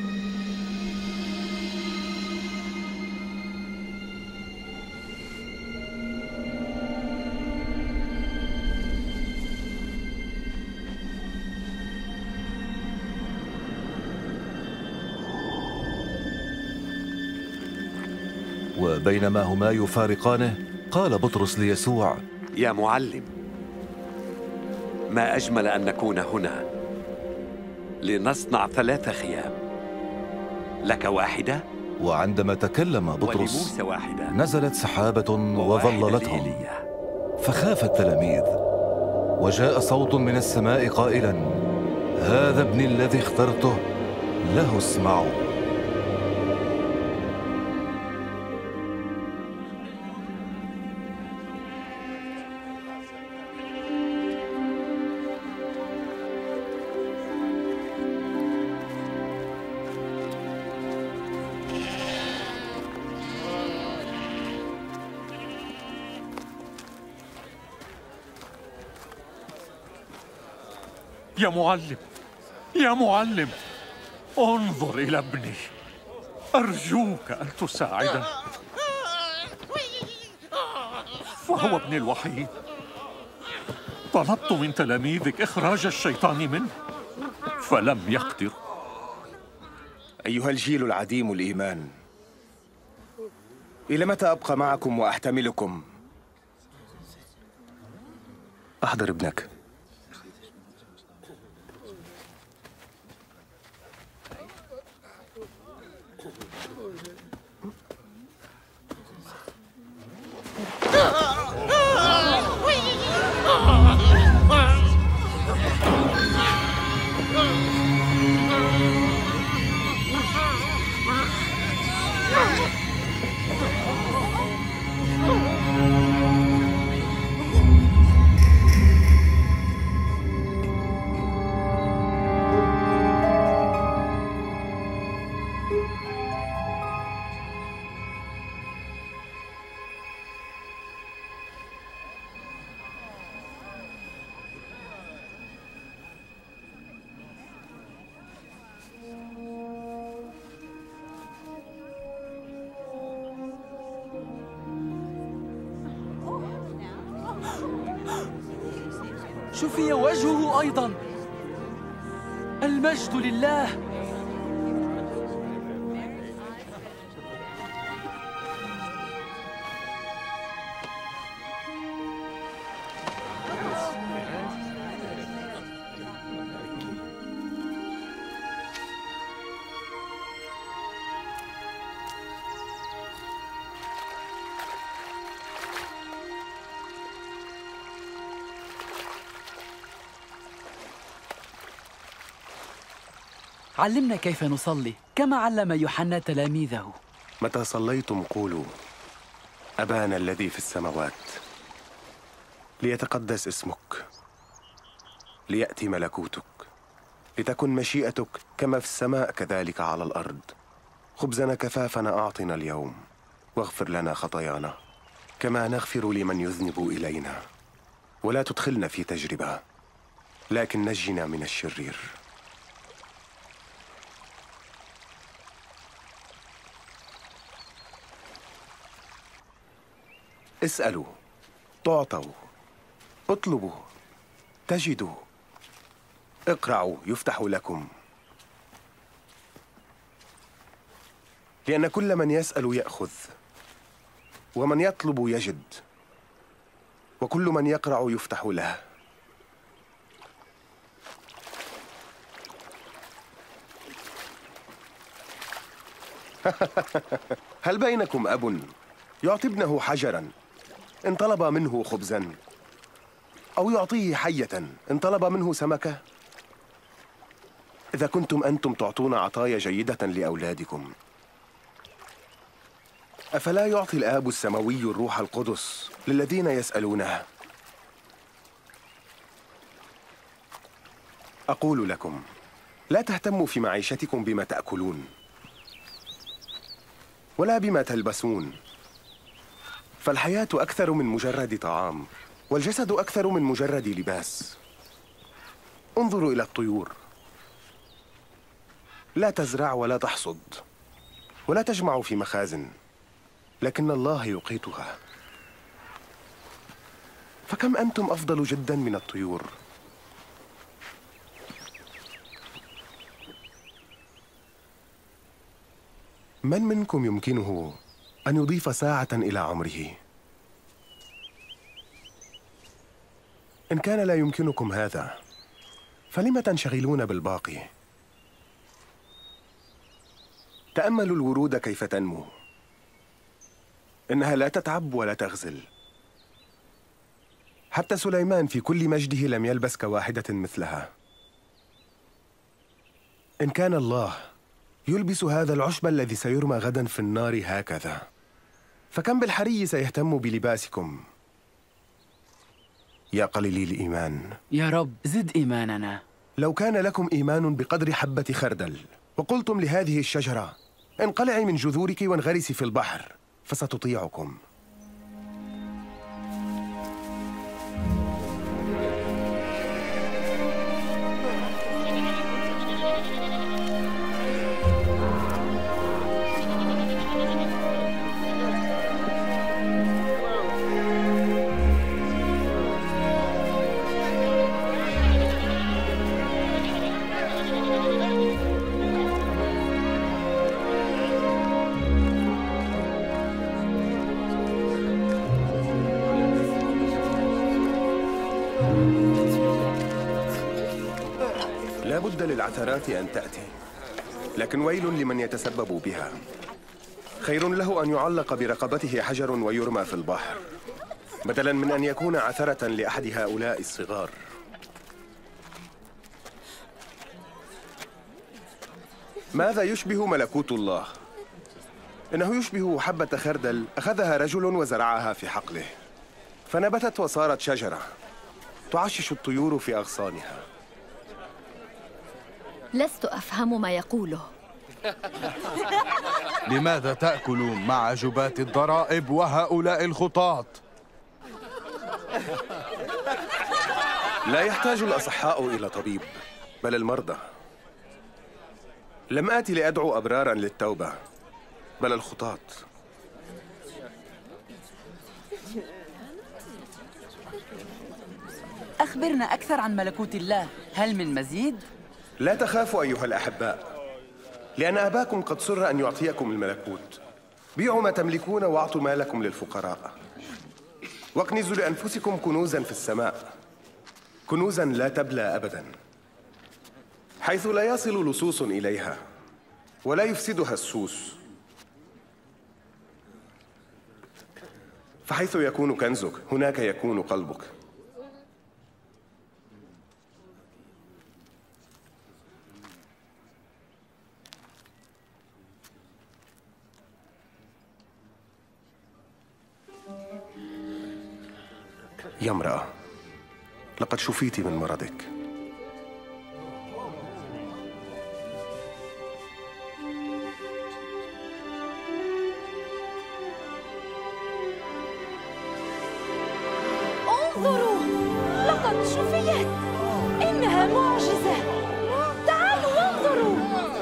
وبينما هما يفارقانه قال بطرس ليسوع: يا معلم، ما أجمل أن نكون هنا لنصنع ثلاث خيام، لك واحدة وعندما تكلم بطرس ولموسى واحدة نزلت سحابة وظللتهم فخاف التلاميذ، وجاء صوت من السماء قائلا: هذا ابني الذي اخترته، له اسمعوا. يا معلم، يا معلم، انظر إلى ابني، أرجوك أن تساعده، فهو ابني الوحيد. طلبت من تلاميذك إخراج الشيطان منه فلم يقدر. أيها الجيل العديم الإيمان، إلى متى أبقى معكم وأحتملكم؟ أحضر ابنك. شفي وجهه أيضا. المجد لله. علمنا كيف نصلي كما علم يوحنا تلاميذه. متى صليتم قولوا: أبانا الذي في السماوات، ليتقدس اسمك، ليأتي ملكوتك، لتكن مشيئتك كما في السماء كذلك على الأرض. خبزنا كفافنا أعطنا اليوم، واغفر لنا خطايانا كما نغفر لمن يذنب إلينا، ولا تدخلنا في تجربة لكن نجنا من الشرير. اسألوا تعطوا، اطلبوا تجدوا، اقرعوا يفتح لكم. لأن كل من يسأل يأخذ، ومن يطلب يجد، وكل من يقرع يفتح له. هل بينكم أب يعطي ابنه حجراً إن طلب منه خبزاً، أو يعطيه حية إن طلب منه سمكة؟ إذا كنتم أنتم تعطون عطايا جيدة لأولادكم، أفلا يعطي الآب السماوي الروح القدس للذين يسألونه؟ أقول لكم لا تهتموا في معيشتكم بما تأكلون ولا بما تلبسون، فالحياة أكثر من مجرد طعام، والجسد أكثر من مجرد لباس. انظروا إلى الطيور، لا تزرع ولا تحصد ولا تجمع في مخازن، لكن الله يقيتها. فكم أنتم أفضل جدا من الطيور. من منكم يمكنه أن يضيف ساعة إلى عمره؟ إن كان لا يمكنكم هذا فلم تنشغلون بالباقي؟ تأملوا الورود كيف تنمو، إنها لا تتعب ولا تغزل. حتى سليمان في كل مجده لم يلبس كواحدة مثلها. إن كان الله يلبس هذا العشب الذي سيرمى غدا في النار هكذا، فكم بالحري سيهتم بلباسكم يا قليلي الإيمان. يا رب زد إيماننا. لو كان لكم إيمان بقدر حبة خردل وقلتم لهذه الشجرة انقلعي من جذورك وانغرسي في البحر فستطيعكم. لا بد للعثرات أن تأتي، لكن ويل لمن يتسبب بها. خير له أن يعلق برقبته حجر ويرمى في البحر بدلا من أن يكون عثرة لأحد هؤلاء الصغار. ماذا يشبه ملكوت الله؟ إنه يشبه حبة خردل أخذها رجل وزرعها في حقله فنبتت وصارت شجرة تعشش الطيور في أغصانها. لست أفهم ما يقوله. لماذا تأكلون مع جبات الضرائب وهؤلاء الخطاة؟ لا يحتاج الأصحاء إلى طبيب بل المرضى. لم آتي لأدعو أبرارا للتوبة بل الخطاة. أخبرنا أكثر عن ملكوت الله، هل من مزيد؟ لا تخافوا أيها الأحباء، لأن أباكم قد سر أن يعطيكم الملكوت. بيعوا ما تملكون واعطوا مالكم للفقراء، واكنزوا لأنفسكم كنوزا في السماء، كنوزا لا تبلى أبدا، حيث لا يصل لصوص إليها ولا يفسدها السوس. فحيث يكون كنزك هناك يكون قلبك. يا امرأة، لقد شفيت من مرضك. انظروا، لقد شفيت. إنها معجزة. تعالوا وانظروا.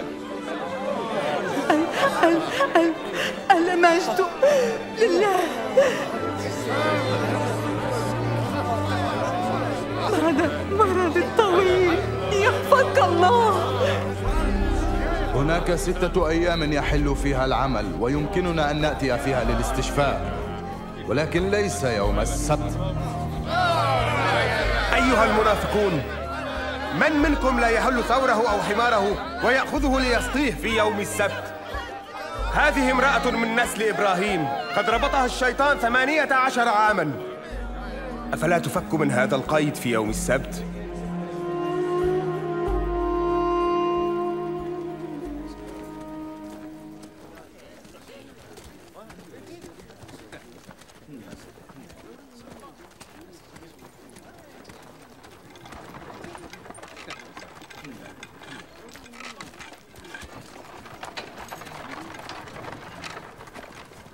ال ال المجد لله. مرض مرض الطويل، يحفظك الله. هناك ستة أيام يحل فيها العمل ويمكننا أن نأتي فيها للاستشفاء، ولكن ليس يوم السبت. أيها المنافقون، من منكم لا يهل ثوره أو حماره ويأخذه ليسقيه في يوم السبت؟ هذه امرأة من نسل إبراهيم قد ربطها الشيطان ثمانية عشر عاماً، أفلا تفك من هذا القيد في يوم السبت؟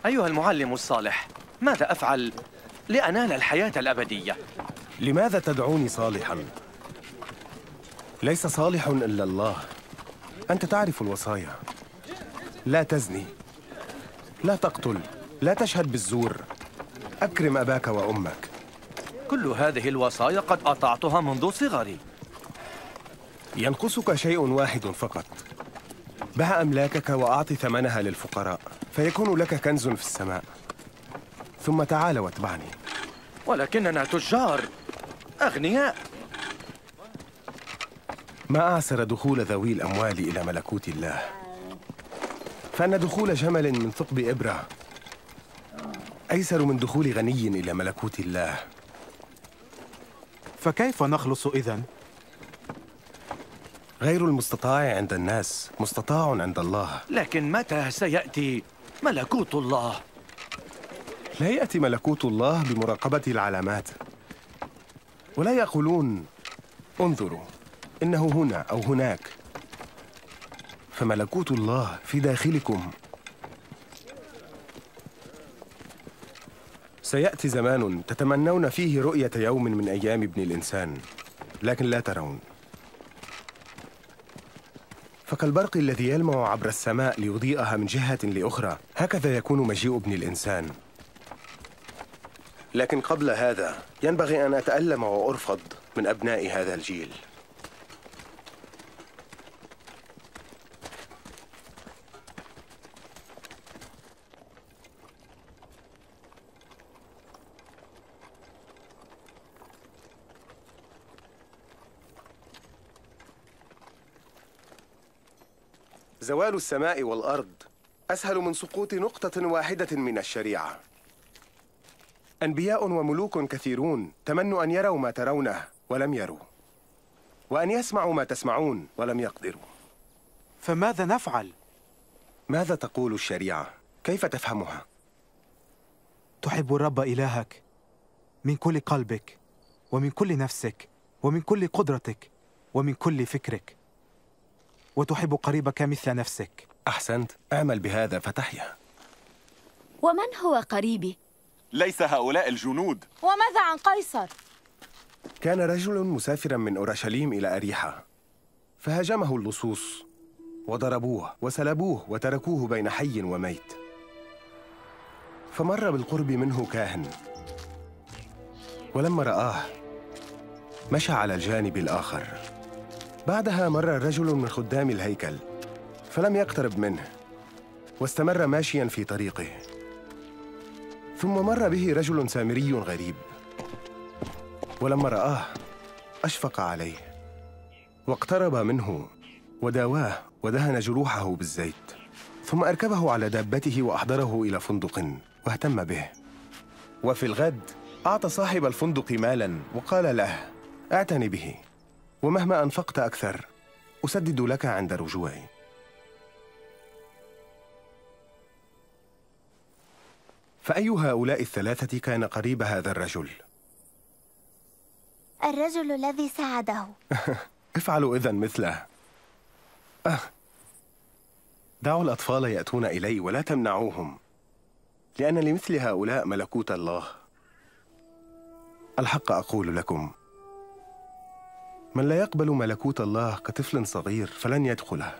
أيها المعلم الصالح، ماذا أفعل لأنال الحياة الأبدية؟ لماذا تدعوني صالحا؟ ليس صالح إلا الله. أنت تعرف الوصايا: لا تزني، لا تقتل، لا تشهد بالزور، أكرم أباك وأمك. كل هذه الوصايا قد أطعتها منذ صغري. ينقصك شيء واحد فقط: بع أملاكك وأعط ثمنها للفقراء، فيكون لك كنز في السماء. ثم تعال واتبعني. ولكننا تجار أغنياء. ما أعسر دخول ذوي الأموال إلى ملكوت الله، فأن دخول جمل من ثقب إبرة أيسر من دخول غني إلى ملكوت الله. فكيف نخلص إذن؟ غير المستطاع عند الناس مستطاع عند الله. لكن متى سيأتي ملكوت الله؟ لا يأتي ملكوت الله بمراقبة العلامات، ولا يقولون انظروا إنه هنا أو هناك، فملكوت الله في داخلكم. سيأتي زمان تتمنون فيه رؤية يوم من أيام ابن الإنسان، لكن لا ترون. فكالبرق الذي يلمع عبر السماء ليضيئها من جهة لأخرى، هكذا يكون مجيء ابن الإنسان. لكن قبل هذا ينبغي أن أتألم وأرفض من أبناء هذا الجيل. زوال السماء والأرض أسهل من سقوط نقطة واحدة من الشريعة. أنبياء وملوك كثيرون تمنوا أن يروا ما ترونه ولم يروا، وأن يسمعوا ما تسمعون ولم يقدروا. فماذا نفعل؟ ماذا تقول الشريعة؟ كيف تفهمها؟ تحب الرب إلهك من كل قلبك ومن كل نفسك ومن كل قدرتك ومن كل فكرك، وتحب قريبك مثل نفسك. أحسنت، اعمل بهذا فتحيا. ومن هو قريبي؟ ليس هؤلاء الجنود. وماذا عن قيصر؟ كان رجل مسافرا من أورشليم إلى أريحة، فهاجمه اللصوص وضربوه وسلبوه وتركوه بين حي وميت. فمر بالقرب منه كاهن، ولما رآه مشى على الجانب الآخر. بعدها مر رجل من خدام الهيكل فلم يقترب منه، واستمر ماشيا في طريقه. ثم مر به رجل سامري غريب، ولما رآه أشفق عليه واقترب منه وداواه ودهن جروحه بالزيت، ثم أركبه على دابته وأحضره إلى فندق واهتم به. وفي الغد أعطى صاحب الفندق مالا وقال له: اعتني به، ومهما أنفقت أكثر أسدد لك عند رجوعي. فأي هؤلاء الثلاثة كان قريب هذا الرجل؟ الرجل الذي ساعده. افعلوا إذن مثله. أه. دعوا الأطفال يأتون إلي ولا تمنعوهم، لأن لمثل هؤلاء ملكوت الله. الحق أقول لكم، من لا يقبل ملكوت الله كطفل صغير فلن يدخله.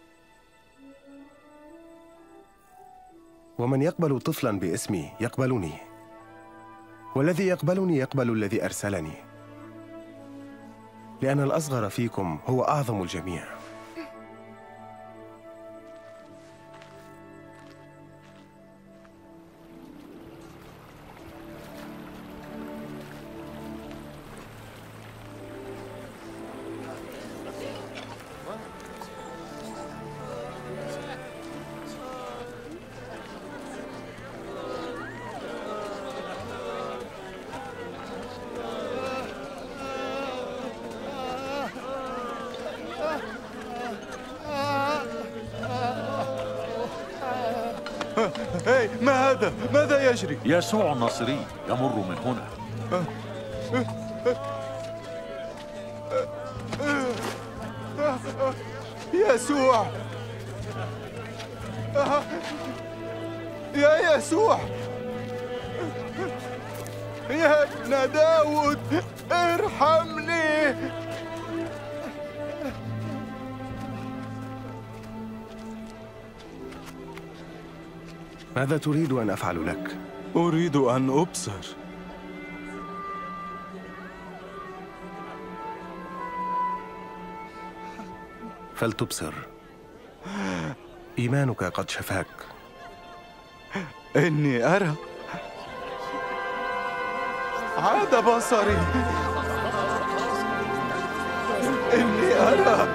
ومن يقبل طفلا باسمي يقبلني، والذي يقبلني يقبل الذي أرسلني، لأن الأصغر فيكم هو أعظم الجميع. هاي، ما هذا؟ ماذا يجري؟ يسوع الناصري يمر من هنا. يسوع! يا يسوع، يا ابن داود ارحمني. ماذا تريد أن أفعل لك؟ أريد أن أبصر. فلتبصر، إيمانك قد شفاك. إني أرى، عاد بصري. إني أرى.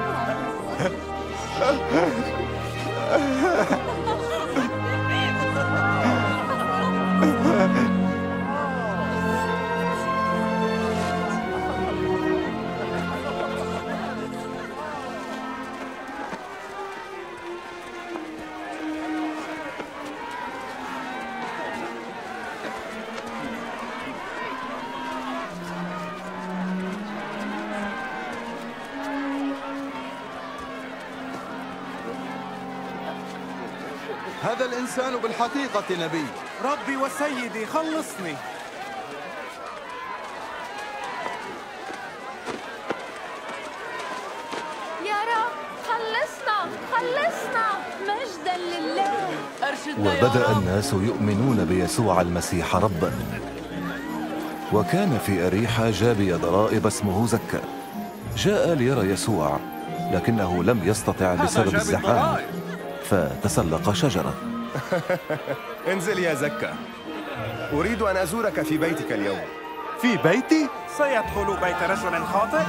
هذا الإنسان بالحقيقة نبي. ربي وسيدي خلصني. يا رب خلصنا خلصنا، مجدا لله. أرشدنا يا وبدأ رب. الناس يؤمنون بيسوع المسيح ربا. وكان في أريحة جابي ضرائب اسمه زكا، جاء ليرى يسوع لكنه لم يستطع بسبب الزحام فتسلق شجرة. انزل يا زكا، أريد أن أزورك في بيتك اليوم. في بيتي؟ سيدخل بيت رجل خاطئ؟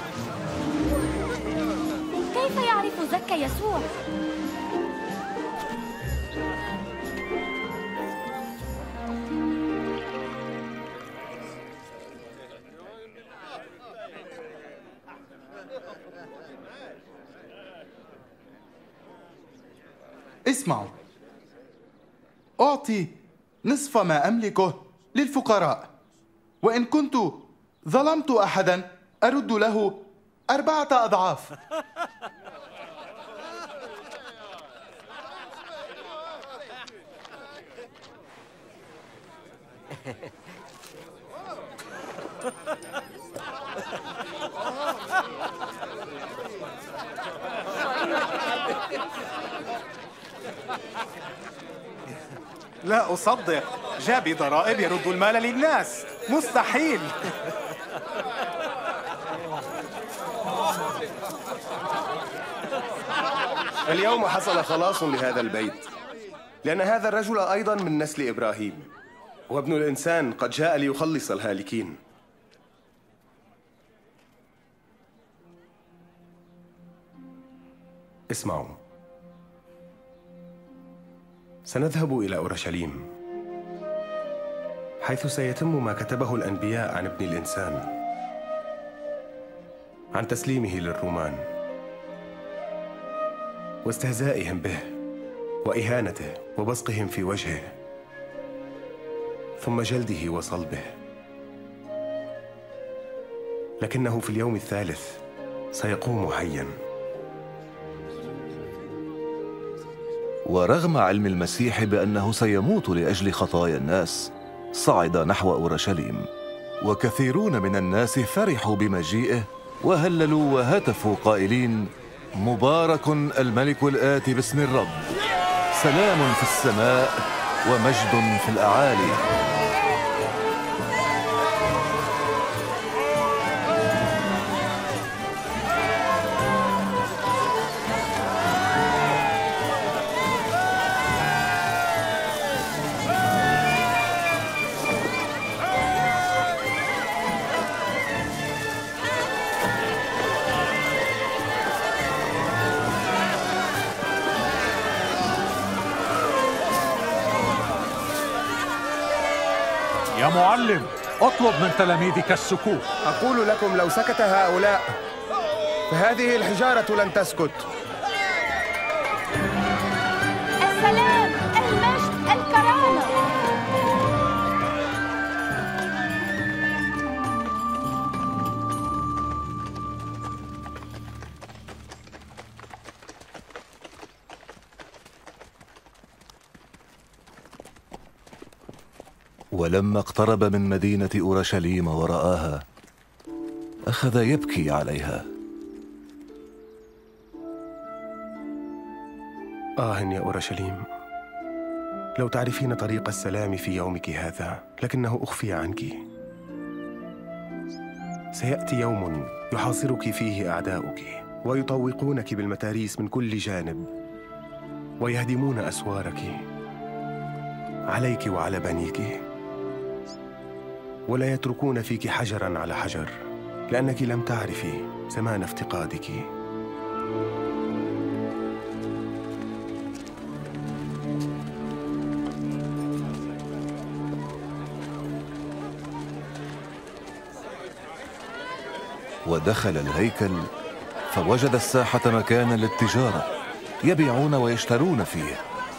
كيف يعرف زكا يسوع؟ اسمعوا، أعطي نصف ما أملكه للفقراء، وإن كنت ظلمت أحدا أرد له أربعة أضعاف. لا أصدق، جابي ضرائب يرد المال للناس، مستحيل. اليوم حصل خلاص لهذا البيت، لأن هذا الرجل أيضا من نسل إبراهيم، وابن الإنسان قد جاء ليخلص الهالكين. اسمعوا، سنذهب إلى أورشليم حيث سيتم ما كتبه الأنبياء عن ابن الإنسان، عن تسليمه للرومان واستهزائهم به وإهانته وبصقهم في وجهه، ثم جلده وصلبه. لكنه في اليوم الثالث سيقوم حياً. ورغم علم المسيح بأنه سيموت لأجل خطايا الناس، صعد نحو أورشليم، وكثيرون من الناس فرحوا بمجيئه وهللوا وهتفوا قائلين: مبارك الملك الآتي باسم الرب، سلام في السماء ومجد في الأعالي. يا معلم، اطلب من تلاميذك السكوت. أقول لكم لو سكت هؤلاء فهذه الحجارة لن تسكت. السلام، المجد، الكرامة. ولما اقترب من مدينة أورشليم ورآها أخذ يبكي عليها. آه يا أورشليم، لو تعرفين طريق السلام في يومك هذا، لكنه أخفي عنك. سيأتي يوم يحاصرك فيه أعداؤك ويطوقونك بالمتاريس من كل جانب ويهدمون أسوارك عليك وعلى بنيك، ولا يتركون فيك حجراً على حجر، لأنك لم تعرفي زمان افتقادك. ودخل الهيكل فوجد الساحة مكانا للتجارة يبيعون ويشترون فيه.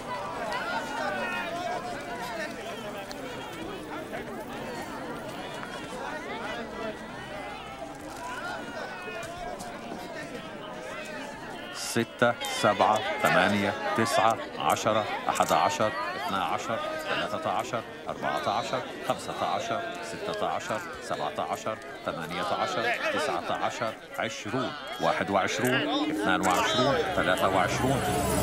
ستة، سبعة، ثمانية، تسعة، عشرة، أحد عشر، اثنا عشر، ثلاثة عشر، أربعة عشر، خمسة عشر، ستة عشر، سبعة عشر، ثمانية عشر، تسعة عشر، عشرون، واحد وعشرون، اثنان وعشرون، ثلاثة وعشرون.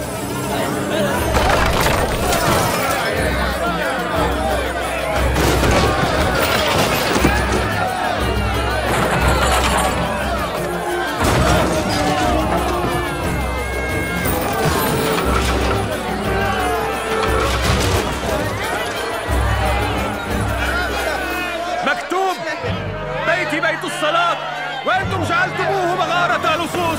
بيت الصلاة وأنتم جعلتموه مغارة لصوص.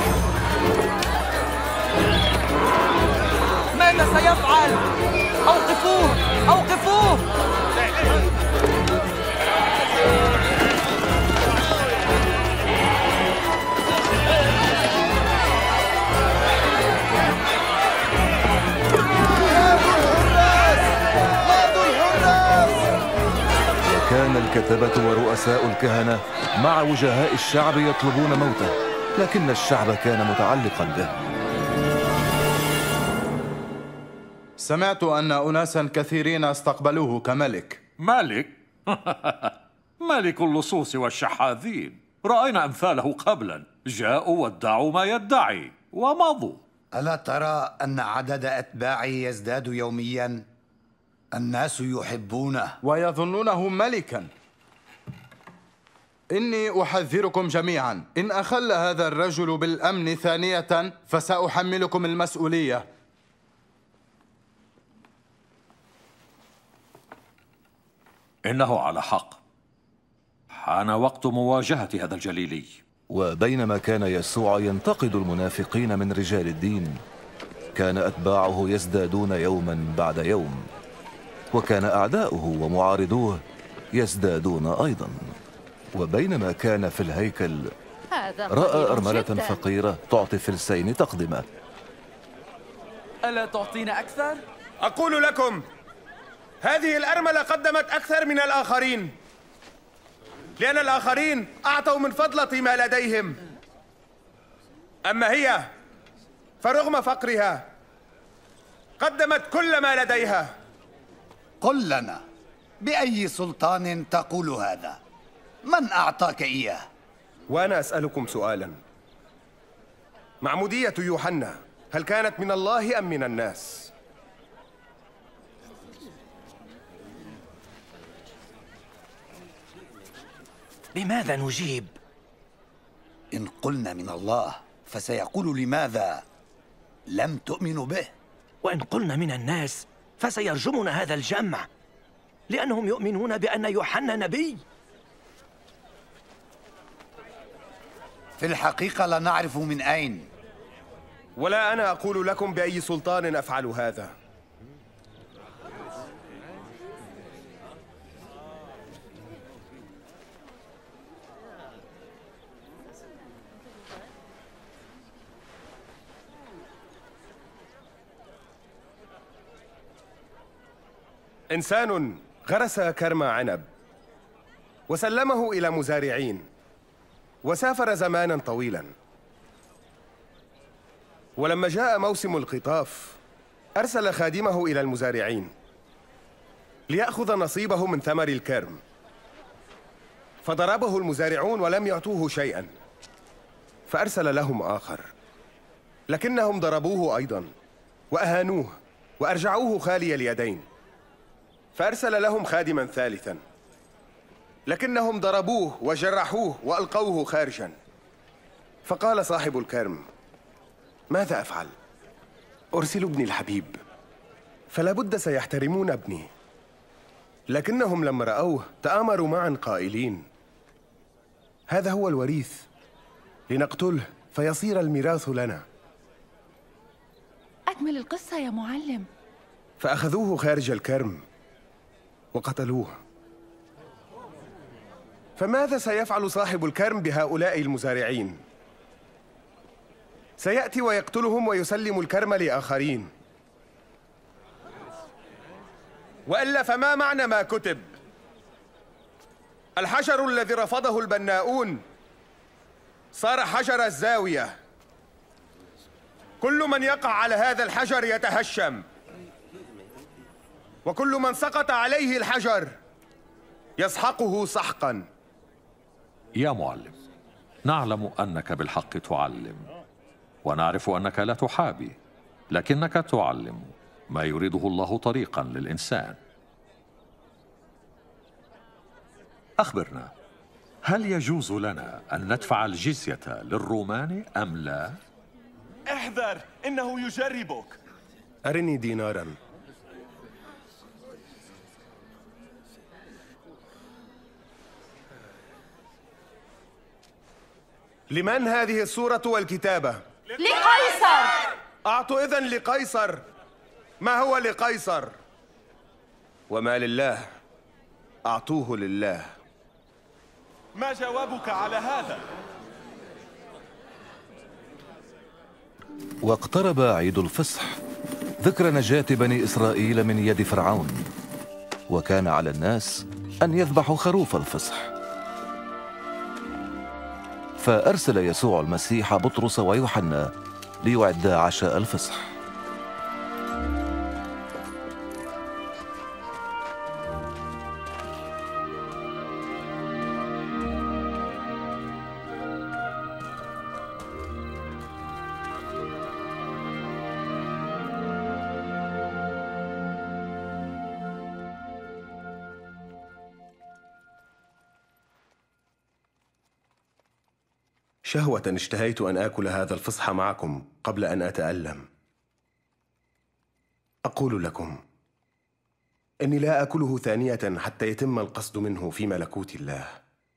ماذا سيفعل؟ أوقفوه! أوقفوه! كان الكتبة ورؤساء الكهنة مع وجهاء الشعب يطلبون موته، لكن الشعب كان متعلقا به. سمعت أن أناسا كثيرين استقبلوه كملك. ملك؟ ملك اللصوص والشحاذين، رأينا أمثاله قبلا، جاءوا وادعوا ما يدعي ومضوا. ألا ترى أن عدد أتباعه يزداد يوميا؟ الناس يحبونه ويظنونه ملكا. إني أحذركم جميعا، إن أخل هذا الرجل بالأمن ثانية فسأحملكم المسؤولية. إنه على حق، حان وقت مواجهة هذا الجليلي. وبينما كان يسوع ينتقد المنافقين من رجال الدين، كان أتباعه يزدادون يوما بعد يوم، وكان أعداؤه ومعارضوه يزدادون أيضا. وبينما كان في الهيكل رأى أرملة فقيرة تعطي فلسين تقدمه. ألا تعطينا أكثر؟ أقول لكم، هذه الأرملة قدمت أكثر من الآخرين، لأن الآخرين أعطوا من فضلة ما لديهم، أما هي فرغم فقرها قدمت كل ما لديها. قل لنا، بأي سلطان تقول هذا؟ من أعطاك إياه؟ وأنا أسألكم سؤالا، معمودية يوحنا هل كانت من الله أم من الناس؟ بماذا نجيب؟ إن قلنا من الله فسيقول لماذا لم تؤمنوا به؟ وإن قلنا من الناس فسيرجمنا هذا الجمع، لأنهم يؤمنون بأن يوحنا نبي. في الحقيقة لا نعرف من أين. ولا أنا أقول لكم بأي سلطان أفعل هذا. إنسان غرس كرم عنب وسلمه إلى مزارعين، وسافر زمانا طويلا، ولما جاء موسم القطاف أرسل خادمه إلى المزارعين ليأخذ نصيبه من ثمر الكرم، فضربه المزارعون ولم يعطوه شيئا، فأرسل لهم آخر، لكنهم ضربوه أيضا وأهانوه وأرجعوه خالي اليدين، فأرسل لهم خادما ثالثا، لكنهم ضربوه وجرحوه وألقوه خارجا. فقال صاحب الكرم: ماذا أفعل؟ أرسل ابني الحبيب، فلا بد سيحترمون ابني. لكنهم لما رأوه تآمروا معا قائلين: هذا هو الوريث، لنقتله فيصير الميراث لنا. أكمل القصة يا معلم. فأخذوه خارج الكرم وقتلوه. فماذا سيفعل صاحب الكرم بهؤلاء المزارعين؟ سيأتي ويقتلهم ويسلم الكرم لآخرين، وإلا فما معنى ما كتب؟ الحجر الذي رفضه البناؤون صار حجر الزاوية، كل من يقع على هذا الحجر يتهشم، وكل من سقط عليه الحجر يسحقه سحقا. يا معلم، نعلم أنك بالحق تعلم، ونعرف أنك لا تحابي، لكنك تعلم ما يريده الله طريقا للإنسان. أخبرنا، هل يجوز لنا أن ندفع الجزية للرومان أم لا؟ احذر، إنه يجربك. أرني دينارا. لمن هذه الصورة والكتابة؟ لقيصر. أعطوا إذن لقيصر ما هو لقيصر، وما لله أعطوه لله. ما جوابك على هذا؟ واقترب عيد الفصح، ذكرى نجاة بني إسرائيل من يد فرعون، وكان على الناس أن يذبحوا خروف الفصح. فأرسل يسوع المسيح بطرس ويوحنا ليعدا عشاء الفصح. شهوة اشتهيت أن آكل هذا الفصح معكم قبل أن أتألم. أقول لكم إني لا آكله ثانية حتى يتم القصد منه في ملكوت الله.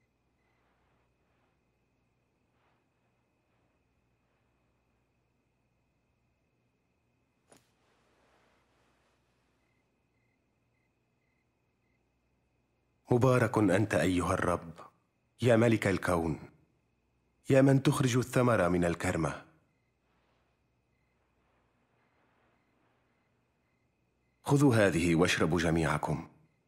مبارك أنت أيها الرب يا ملك الكون، يا من تخرج الثمر من الكرمة. خذوا هذه واشربوا جميعكم،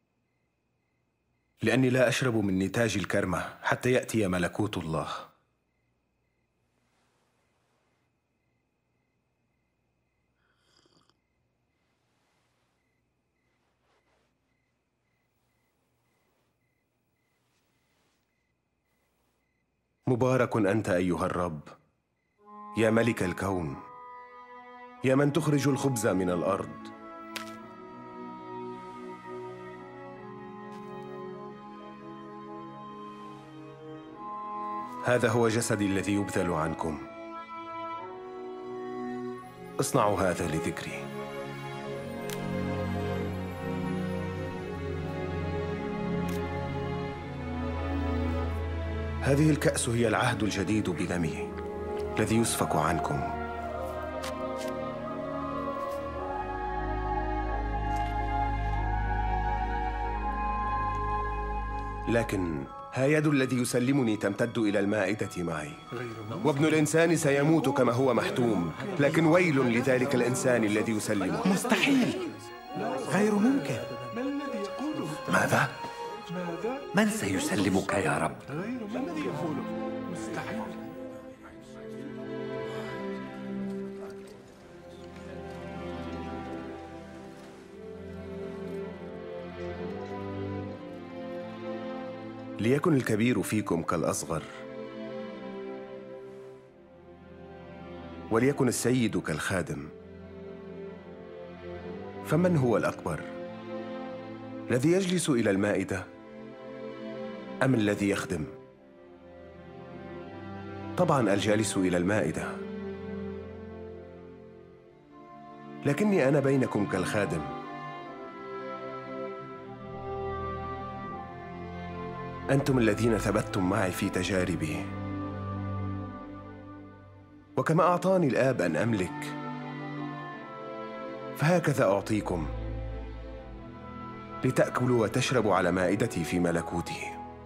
لأني لا أشرب من نتاج الكرمة حتى يأتي ملكوت الله. مبارك أنت أيها الرب يا ملك الكون، يا من تخرج الخبز من الأرض. هذا هو جسدي الذي يبذل عنكم، اصنعوا هذا لذكري. هذه الكأس هي العهد الجديد بدمي الذي يسفك عنكم. لكن ها يد الذي يسلمني تمتد إلى المائدة معي، وابن الإنسان سيموت كما هو محتوم، لكن ويل لذلك الإنسان الذي يسلمه. مستحيل، غير ممكن. ماذا؟ من سيسلمك يا رب؟ ليكن الكبير فيكم كالأصغر، وليكن السيد كالخادم. فمن هو الأكبر؟ الذي يجلس إلى المائدة أم الذي يخدم؟ طبعا الجالس إلى المائدة، لكني أنا بينكم كالخادم. أنتم الذين ثبتتم معي في تجاربي، وكما أعطاني الآب أن أملك فهكذا أعطيكم، لتأكلوا وتشربوا على مائدتي في ملكوتي،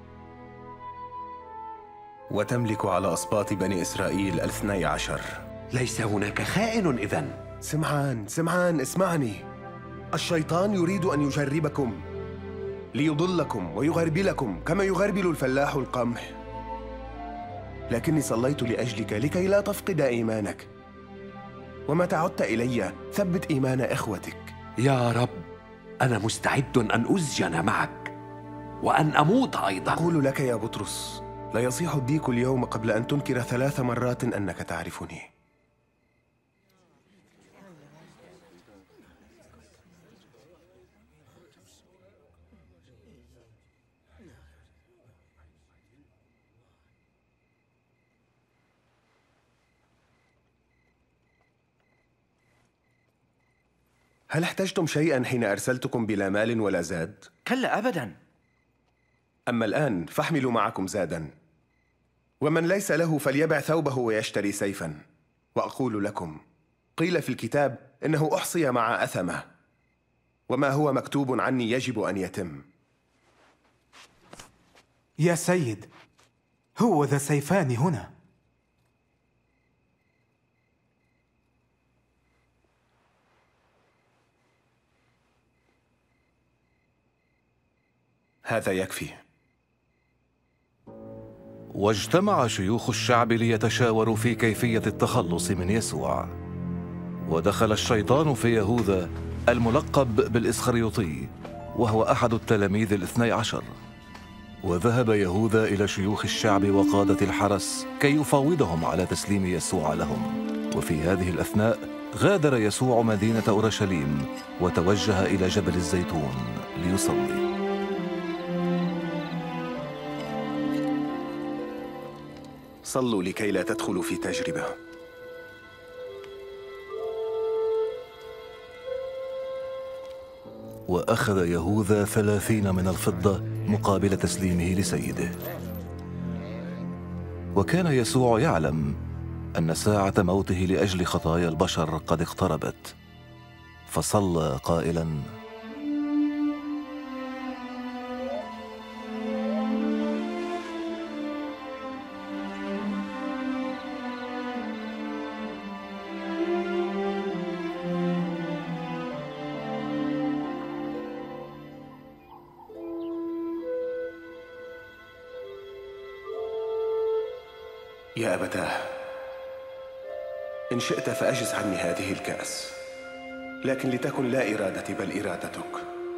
وتملكوا على أسباط بني إسرائيل الاثني عشر. ليس هناك خائن إذن. سمعان سمعان اسمعني، الشيطان يريد أن يجربكم ليضلكم ويغربلكم كما يغربل الفلاح القمح، لكني صليت لأجلك لكي لا تفقد إيمانك، ومتى عدت إلي ثبت إيمان إخوتك. يا رب، أنا مستعد أن أسجن معك وأن أموت أيضا. أقول لك يا بطرس، لا يصيح الديك اليوم قبل أن تنكر ثلاث مرات أنك تعرفني. هل احتجتم شيئا حين أرسلتكم بلا مال ولا زاد؟ كلا أبدا. أما الآن فاحملوا معكم زادا، ومن ليس له فليبع ثوبه ويشتري سيفا. وأقول لكم، قيل في الكتاب إنه أحصي مع أثمه، وما هو مكتوب عني يجب أن يتم. يا سيد، هو ذا سيفان هنا. هذا يكفي. واجتمع شيوخ الشعب ليتشاوروا في كيفية التخلص من يسوع. ودخل الشيطان في يهوذا الملقب بالإسخريوطي، وهو أحد التلاميذ الاثني عشر. وذهب يهوذا إلى شيوخ الشعب وقادة الحرس كي يفاوضهم على تسليم يسوع لهم. وفي هذه الأثناء غادر يسوع مدينة أورشليم وتوجه إلى جبل الزيتون ليصلي. صلوا لكي لا تدخلوا في تجربة. وأخذ يهوذا ثلاثين من الفضة مقابل تسليمه لسيده. وكان يسوع يعلم أن ساعة موته لأجل خطايا البشر قد اقتربت، فصلى قائلاً: يا أبتاه، إن شئت فأجز عني هذه الكأس، لكن لتكن لا إرادتي بل إرادتك.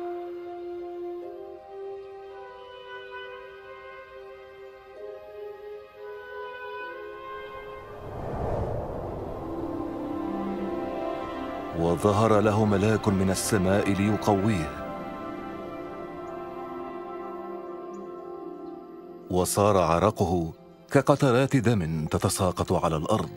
وظهر له ملاك من السماء ليقويه، وصار عرقه كقطرات دم تتساقط على الأرض.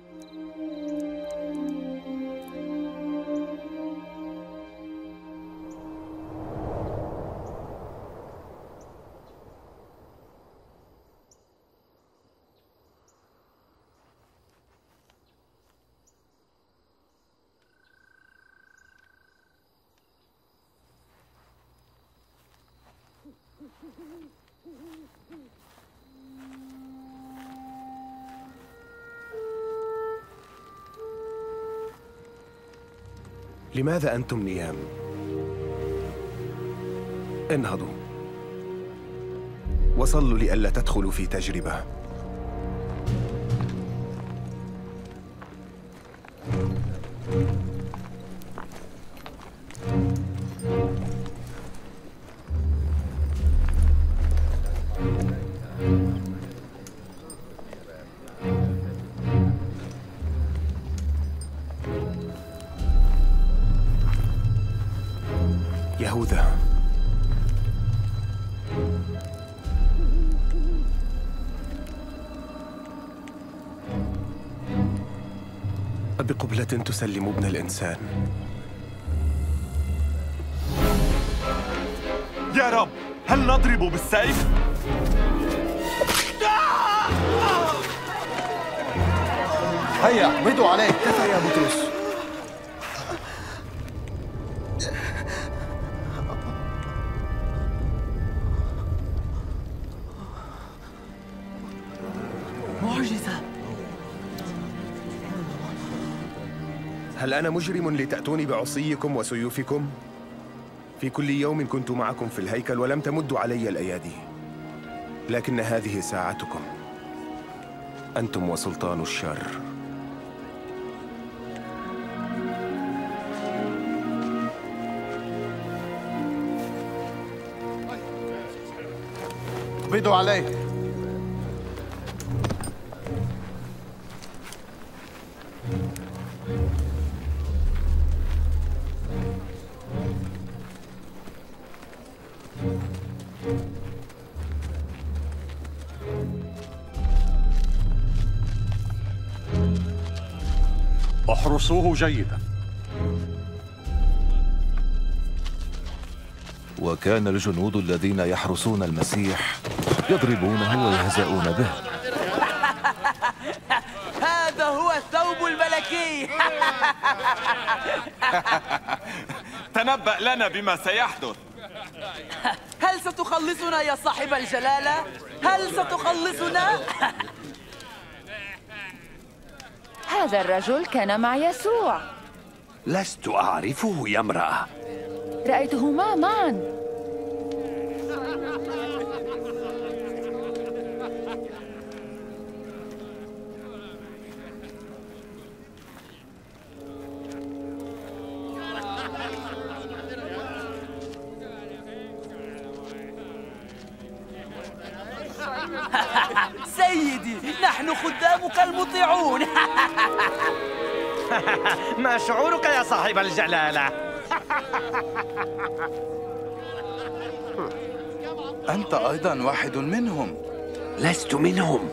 لماذا أنتم نيام؟ انهضوا وصلوا لئلا تدخلوا في تجربة. يهوذا، بقبلة تسلم ابن الإنسان. يا رب، هل نضرب بالسيف؟ هيا مدوا عليه. كفى يا بطرس. معجزة. هل أنا مجرم لتأتوني بعصيكم وسيوفكم؟ في كل يوم كنت معكم في الهيكل ولم تمدوا علي الأيادي، لكن هذه ساعتكم، أنتم وسلطان الشر. قبضوا عليه. احرسوه جيدا. وكان الجنود الذين يحرسون المسيح يضربونه ويهزؤون به. هذا هو الثوب الملكي. تنبأ لنا بما سيحدث. هل ستخلصنا يا صاحب الجلالة؟ هل ستخلصنا؟ هذا الرجل كان مع يسوع. لست أعرفه يا امرأة. رأيتهما معا. سيدي، نحن خدامك المطيعون. ما شعورك يا صاحب الجلالة؟ أنت أيضا واحد منهم. لست منهم.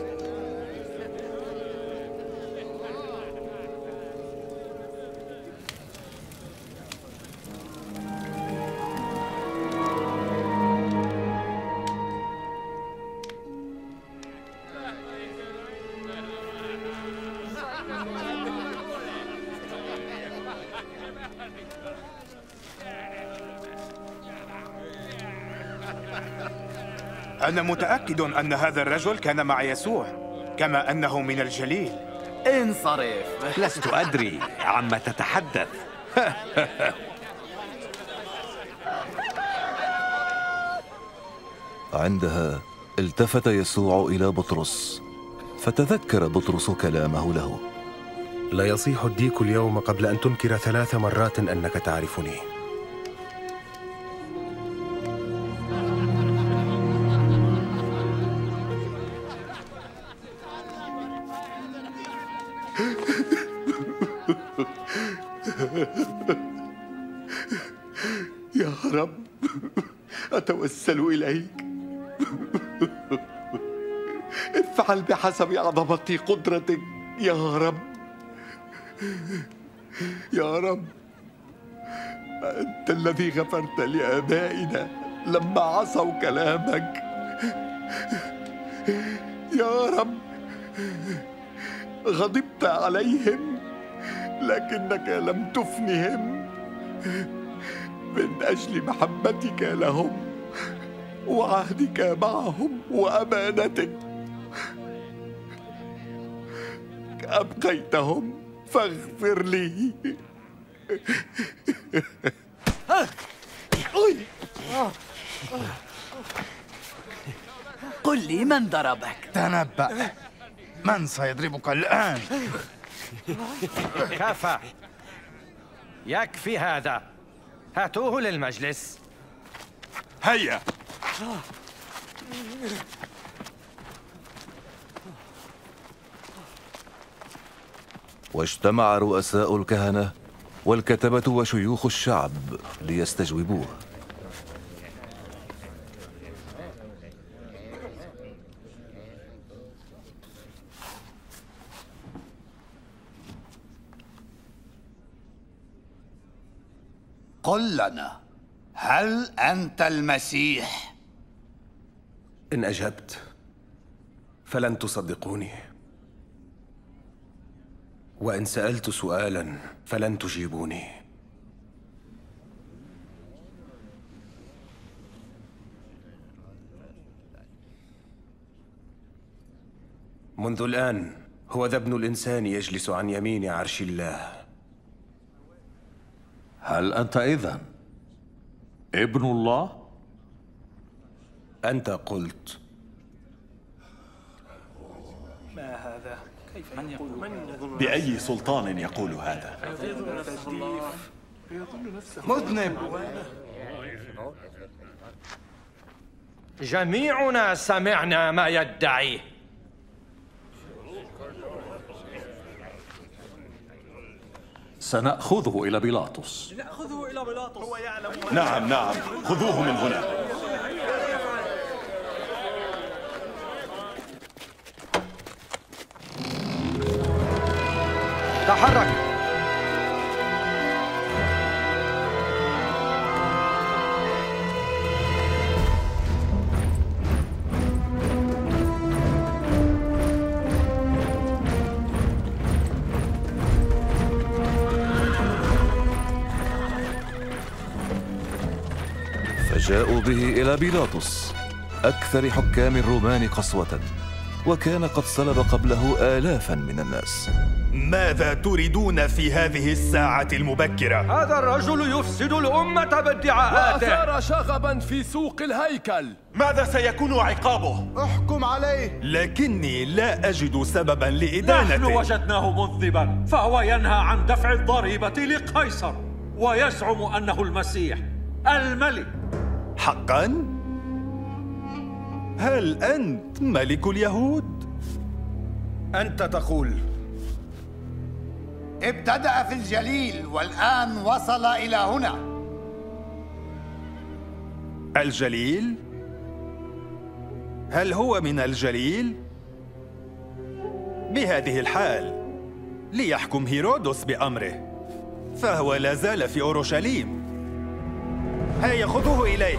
أنا متأكد أن هذا الرجل كان مع يسوع، كما أنه من الجليل. انصرف. لست أدري عما تتحدث. عندها التفت يسوع إلى بطرس، فتذكر بطرس كلامه له. لا يصيح الديك اليوم قبل أن تنكر ثلاث مرات أنك تعرفني. يا رب، أتوسل إليك، افعل بحسب عظمة قدرتك يا رب. يا رب، أنت الذي غفرت لآبائنا لما عصوا كلامك. يا رب، غضبت عليهم لكنك لم تفنهم من أجل محبتك لهم وعهدك معهم وأمانتك. أبقيتهم فاغفر لي. قل لي من ضربك؟ تنبأ، من سيضربك الآن؟ كفى، يكفي هذا. هاتوه للمجلس. هيا. واجتمع رؤساء الكهنة والكتبة وشيوخ الشعب ليستجوبوه. قل لنا، هل أنت المسيح؟ إن أجبت فلن تصدقوني، وإن سألت سؤالا فلن تجيبوني. منذ الآن هو ذا ابن الإنسان يجلس عن يمين عرش الله. هل أنت إذن ابن الله؟ أنت قلت. ما هذا؟ كيف من يقول؟ بأي سلطان يقول هذا؟ مذنب. جميعنا سمعنا ما يدعيه. سنأخذه إلى بيلاطس. نأخذه إلى بيلاطس. هو يعلم. نعم نعم، خذوه من هنا. تحرك. فجاءوا به إلى بيلاطس أكثر حكام الرومان قسوة، وكان قد صلب قبله آلافا من الناس. ماذا تريدون في هذه الساعة المبكرة؟ هذا الرجل يفسد الأمة بادعاءاته، وأثار شغبا في سوق الهيكل. ماذا سيكون عقابه؟ احكم عليه. لكني لا أجد سببا لإدانته. نحن وجدناه مذنبا، فهو ينهى عن دفع الضريبة لقيصر ويزعم أنه المسيح الملك. حقا؟ هل أنت ملك اليهود؟ أنت تقول. ابتدأ في الجليل والآن وصل إلى هنا. الجليل؟ هل هو من الجليل؟ بهذه الحال ليحكم هيرودس بأمره، فهو لا زال في أورشليم. هيا خذوه إليه.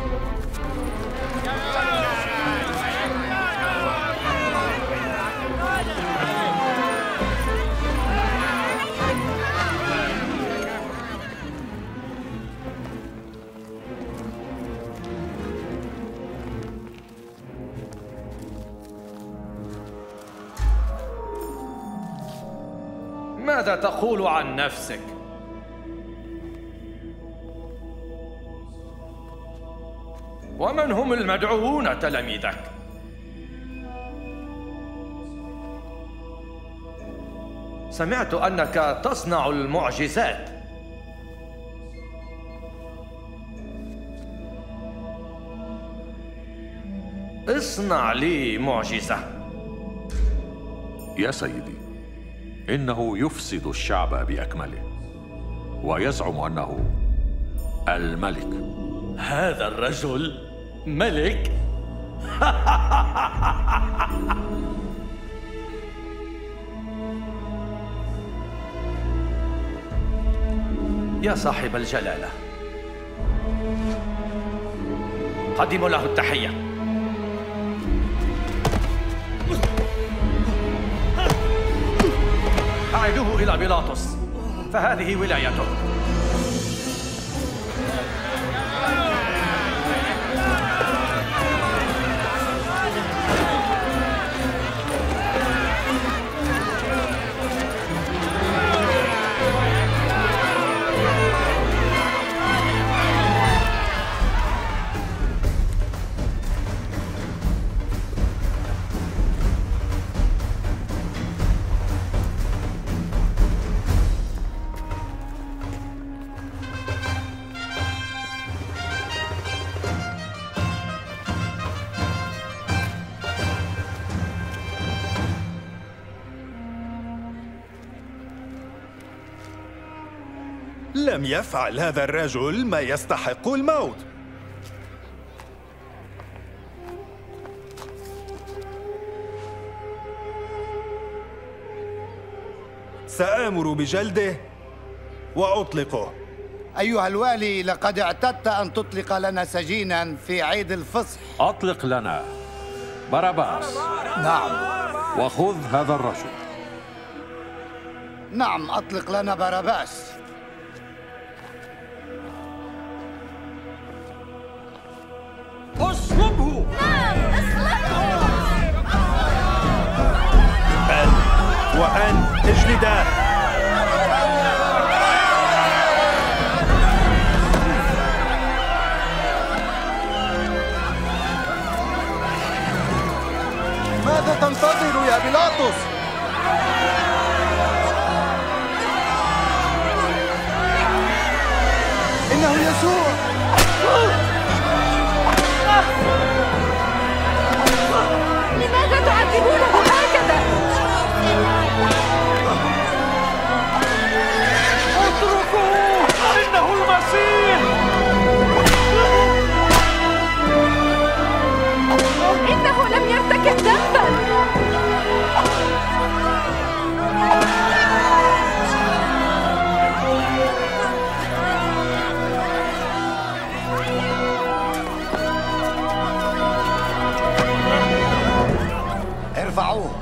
ماذا تقول عن نفسك؟ ومن هم المدعوون تلاميذك؟ سمعت أنك تصنع المعجزات. اصنع لي معجزة. يا سيدي، إنه يفسد الشعب بأكمله ويزعم أنه الملك. هذا الرجل ملك؟ يا صاحب الجلالة، قدموا له التحية. أعيدوه إلى بيلاطس، فهذه ولايته. لم يفعل هذا الرجل ما يستحق الموت. سآمر بجلده وأطلقه. أيها الوالي، لقد اعتدت أن تطلق لنا سجينا في عيد الفصح. أطلق لنا باراباس. نعم. وخذ هذا الرجل. نعم، أطلق لنا باراباس. اصلبه. نعم، اصلبه. أنت وأنت اجلداه. ماذا تنتظر يا بيلاطس؟ إنه يسوع. لماذا تعذبونه هكذا؟ اتركوه، إنه المسيح. إنه لم يرتكب ذنبا. ارفعوه.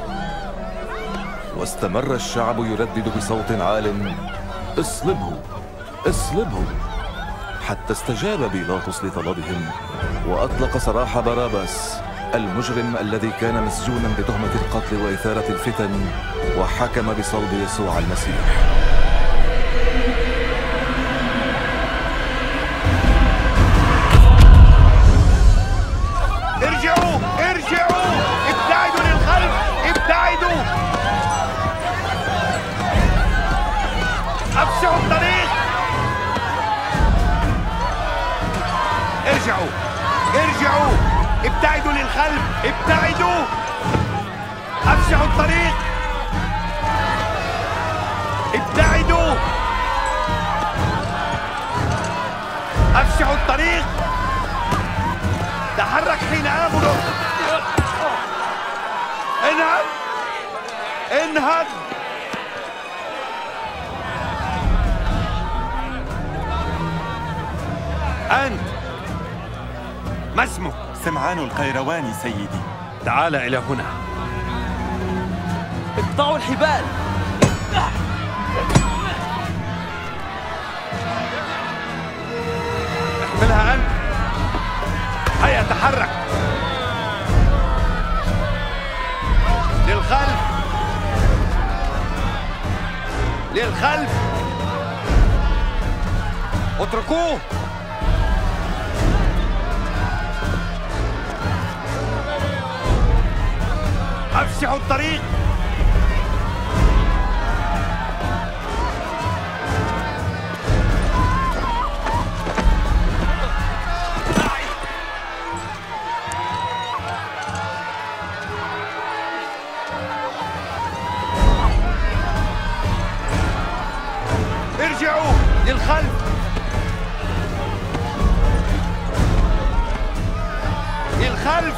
واستمر الشعب يردد بصوت عال: اصلبه اصلبه، حتى استجاب بيلاطس لطلبهم وأطلق سراح باراباس المجرم الذي كان مسجونا بتهمة القتل وإثارة الفتن، وحكم بصلب يسوع المسيح. ارجعوا ارجعوا، ابتعدوا للخلف، ابتعدوا، افسحوا الطريق. ارجعوا ارجعوا، ابتعدوا للخلف، ابتعدوا، افسحوا الطريق، ابتعدوا، افسحوا الطريق. تحرك حين آمرك. انهض انهض. أنت ما اسمك؟ سمعان القيرواني سيدي. تعال إلى هنا. اقطعوا الحبال. احملها أنت. هيا تحرك. للخلف للخلف، اتركوه. افسحوا الطريق. ارجعوا للخلف. للخلف.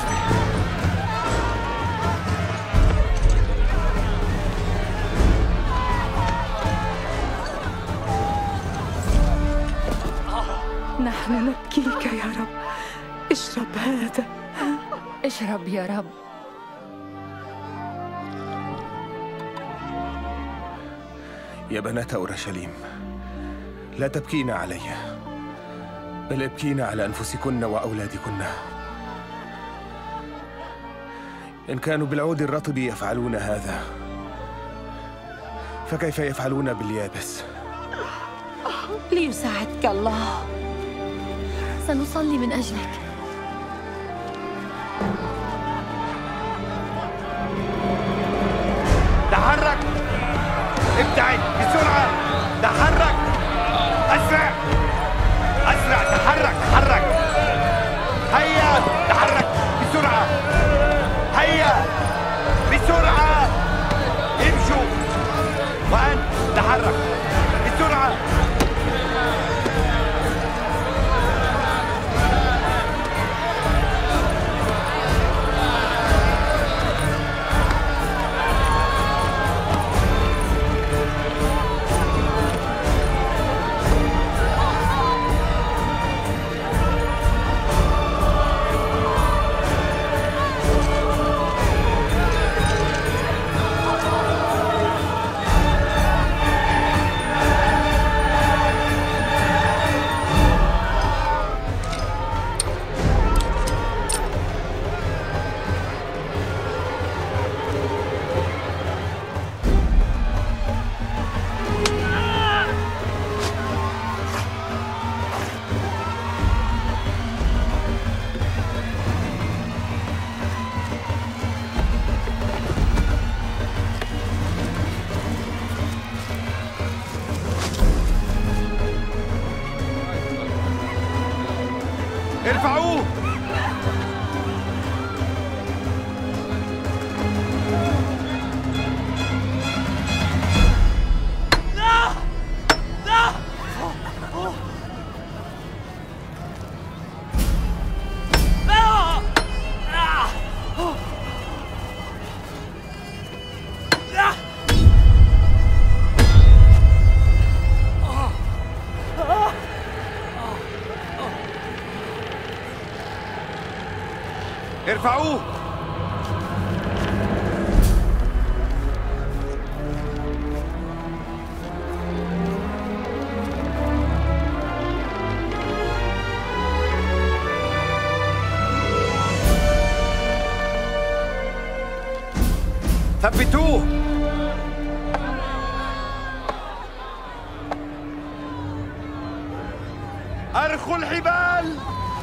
نحن نبكيك يا رب. اشرب هذا. اشرب يا رب. يا بنات أورشليم، لا تبكين علي، بل ابكين على أنفسكن وأولادكن. إن كانوا بالعود الرطب يفعلون هذا، فكيف يفعلون باليابس؟ ليساعدك الله. سنصلي من أجلك. تحرك، ابتعد بسرعة، تحرك، أسرع أسرع، تحرك تحرك، هيا تحرك بسرعة، هيا بسرعة، امشوا، وأنت تحرك بسرعة. ارفعوه. ارفعوه. ثبتوه. أرخوا الحبال.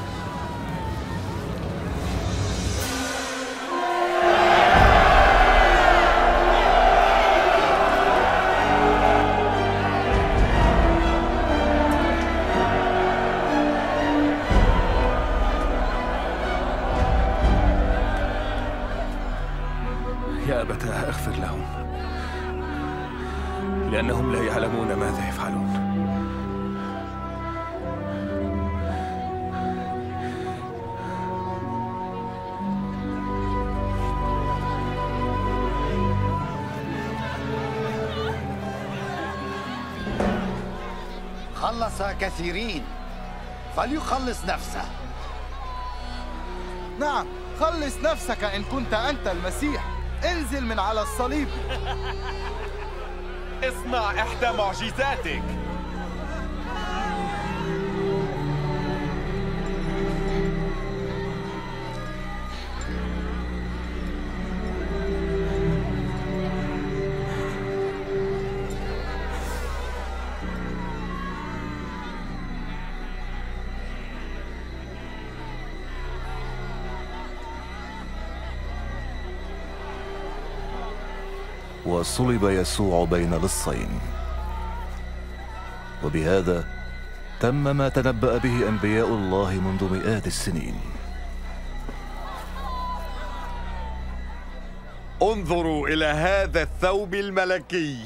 يا أبتاه اغفر لهم لأنهم لا يعلمون ماذا يفعلون. خلص كثيرين، فليخلص نفسه. نعم، خلص نفسك إن كنت أنت المسيح. انزل من على الصليب. اصنع إحدى معجزاتك. وصلب يسوع بين لصين، وبهذا تم ما تنبأ به أنبياء الله منذ مئات السنين. انظروا إلى هذا الثوب الملكي.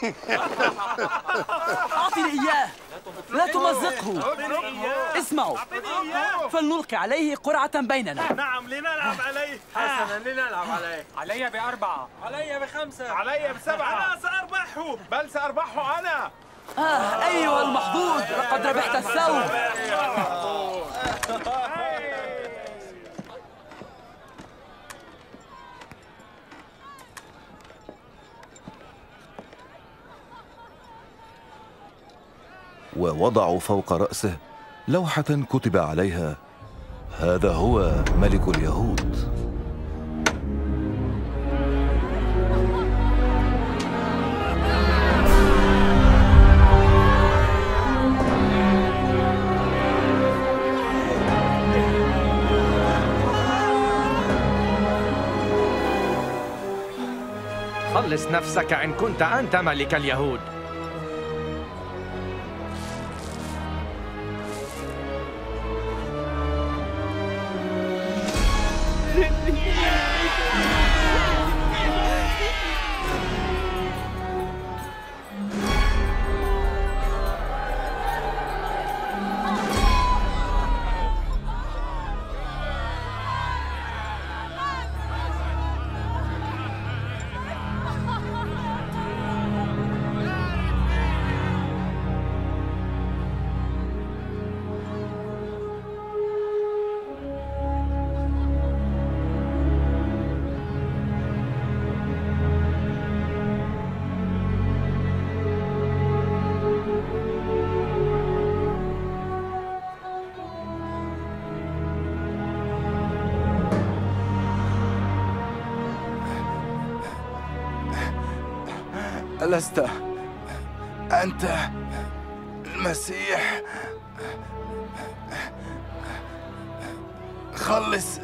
أعطني إياه، لا تمزقه. اسمعوا، فلنلقي عليه قرعة بيننا. نعم، لنلعب عليه. حسنا، لنلعب عليه. علي بأربعة. علي بخمسة. علي بسبعة. أنا سأربحه. بل سأربحه أنا. آه أيها المحظوظ، لقد ربحت الثوب. ووضعوا فوق رأسه لوحة كتب عليها: هذا هو ملك اليهود. خلص نفسك إن كنت أنت ملك اليهود. ألست أنت المسيح؟ خلص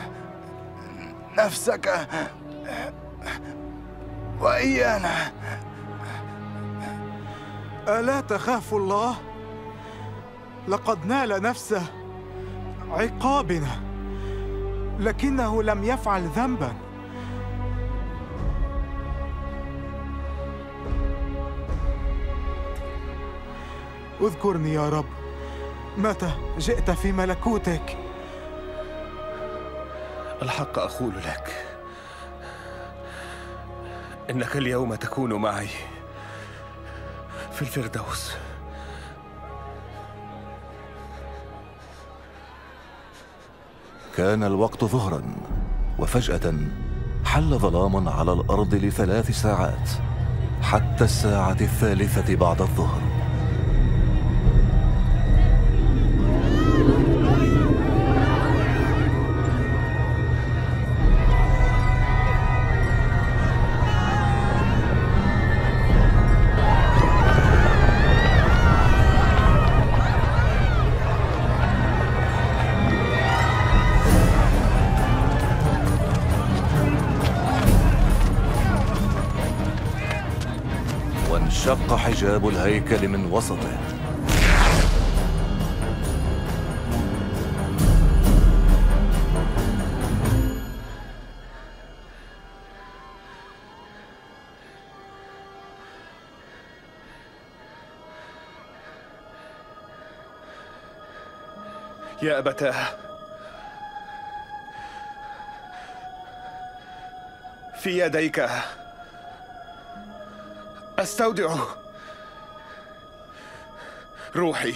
نفسك وإيانا. ألا تخاف الله؟ لقد نال نفسه عقابنا، لكنه لم يفعل ذنبا. اذكرني يا رب متى جئت في ملكوتك. الحق أقول لك إنك اليوم تكون معي في الفردوس. كان الوقت ظهرا، وفجأة حل ظلام على الأرض لثلاث ساعات حتى الساعة الثالثة بعد الظهر. وانشق حجاب الهيكل من وسطه، يا أبتاه، في يديك أستودع روحي.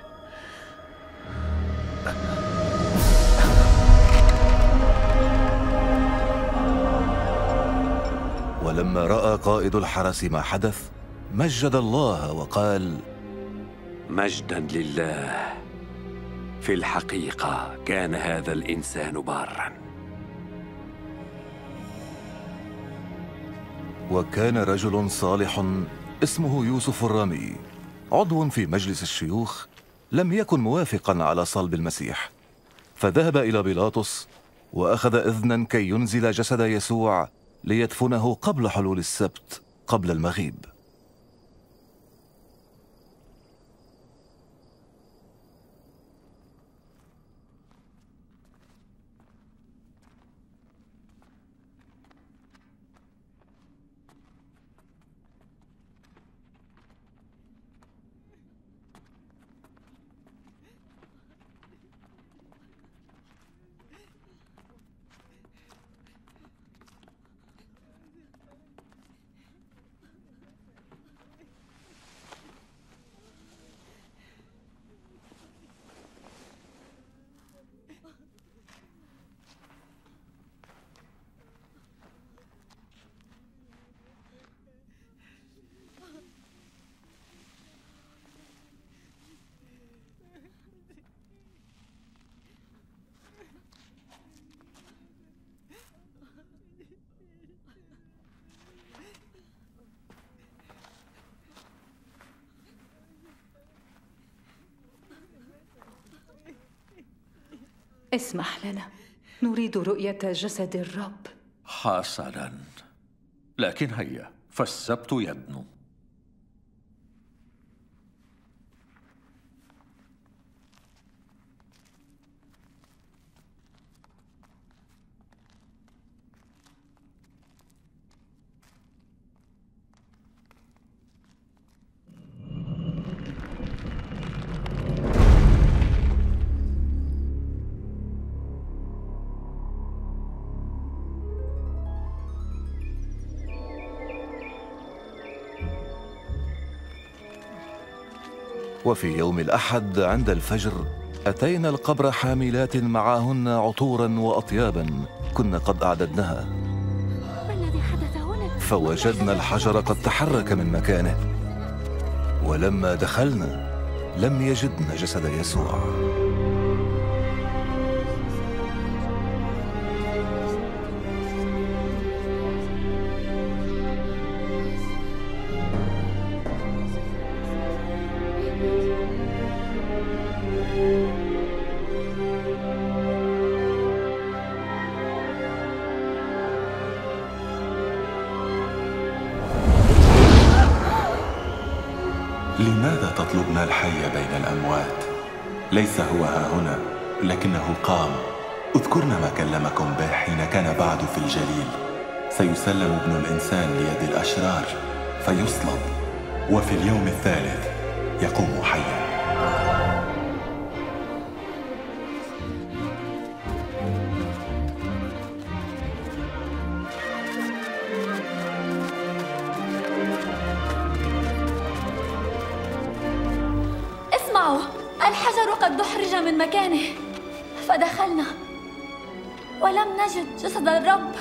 ولما رأى قائد الحرس ما حدث مجد الله وقال: مجدا لله، في الحقيقة كان هذا الإنسان باراً. وكان رجل صالح اسمه يوسف الرامي، عضو في مجلس الشيوخ، لم يكن موافقا على صلب المسيح، فذهب إلى بيلاطس وأخذ إذنا كي ينزل جسد يسوع ليدفنه قبل حلول السبت قبل المغيب. اسمح لنا، نريد رؤية جسد الرب. حسناً، لكن هيا، فالسبت يدنو. وفي يوم الأحد عند الفجر أتينا القبر حاملات معهن عطورا وأطيابا كنا قد أعددناها، فوجدنا الحجر قد تحرك من مكانه، ولما دخلنا لم يجدنا جسد يسوع. لماذا تطلبنا الحي بين الأموات؟ ليس هو ها هنا، لكنه قام. اذكرنا ما كلمكم به حين كان بعد في الجليل: سيسلم ابن الإنسان ليد الأشرار فيصلب، وفي اليوم الثالث يقوم حيا. اسمعوا، الحجر قد دحرج من مكانه، فدخلنا ولم نجد جسد الرب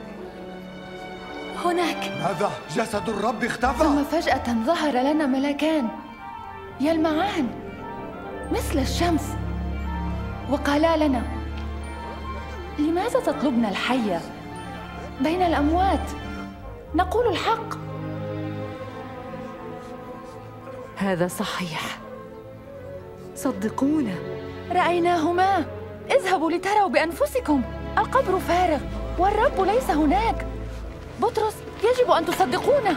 هناك. ماذا؟ جسد الرب اختفى؟ ثم فجأة ظهر لنا ملكان يلمعان مثل الشمس، وقالا لنا: لماذا تطلبنا الحية بين الأموات؟ نقول الحق. هذا صحيح، صدقونا، رأيناهما. اذهبوا لتروا بأنفسكم، القبر فارغ والرب ليس هناك. بطرس، يجب أن تصدقونا.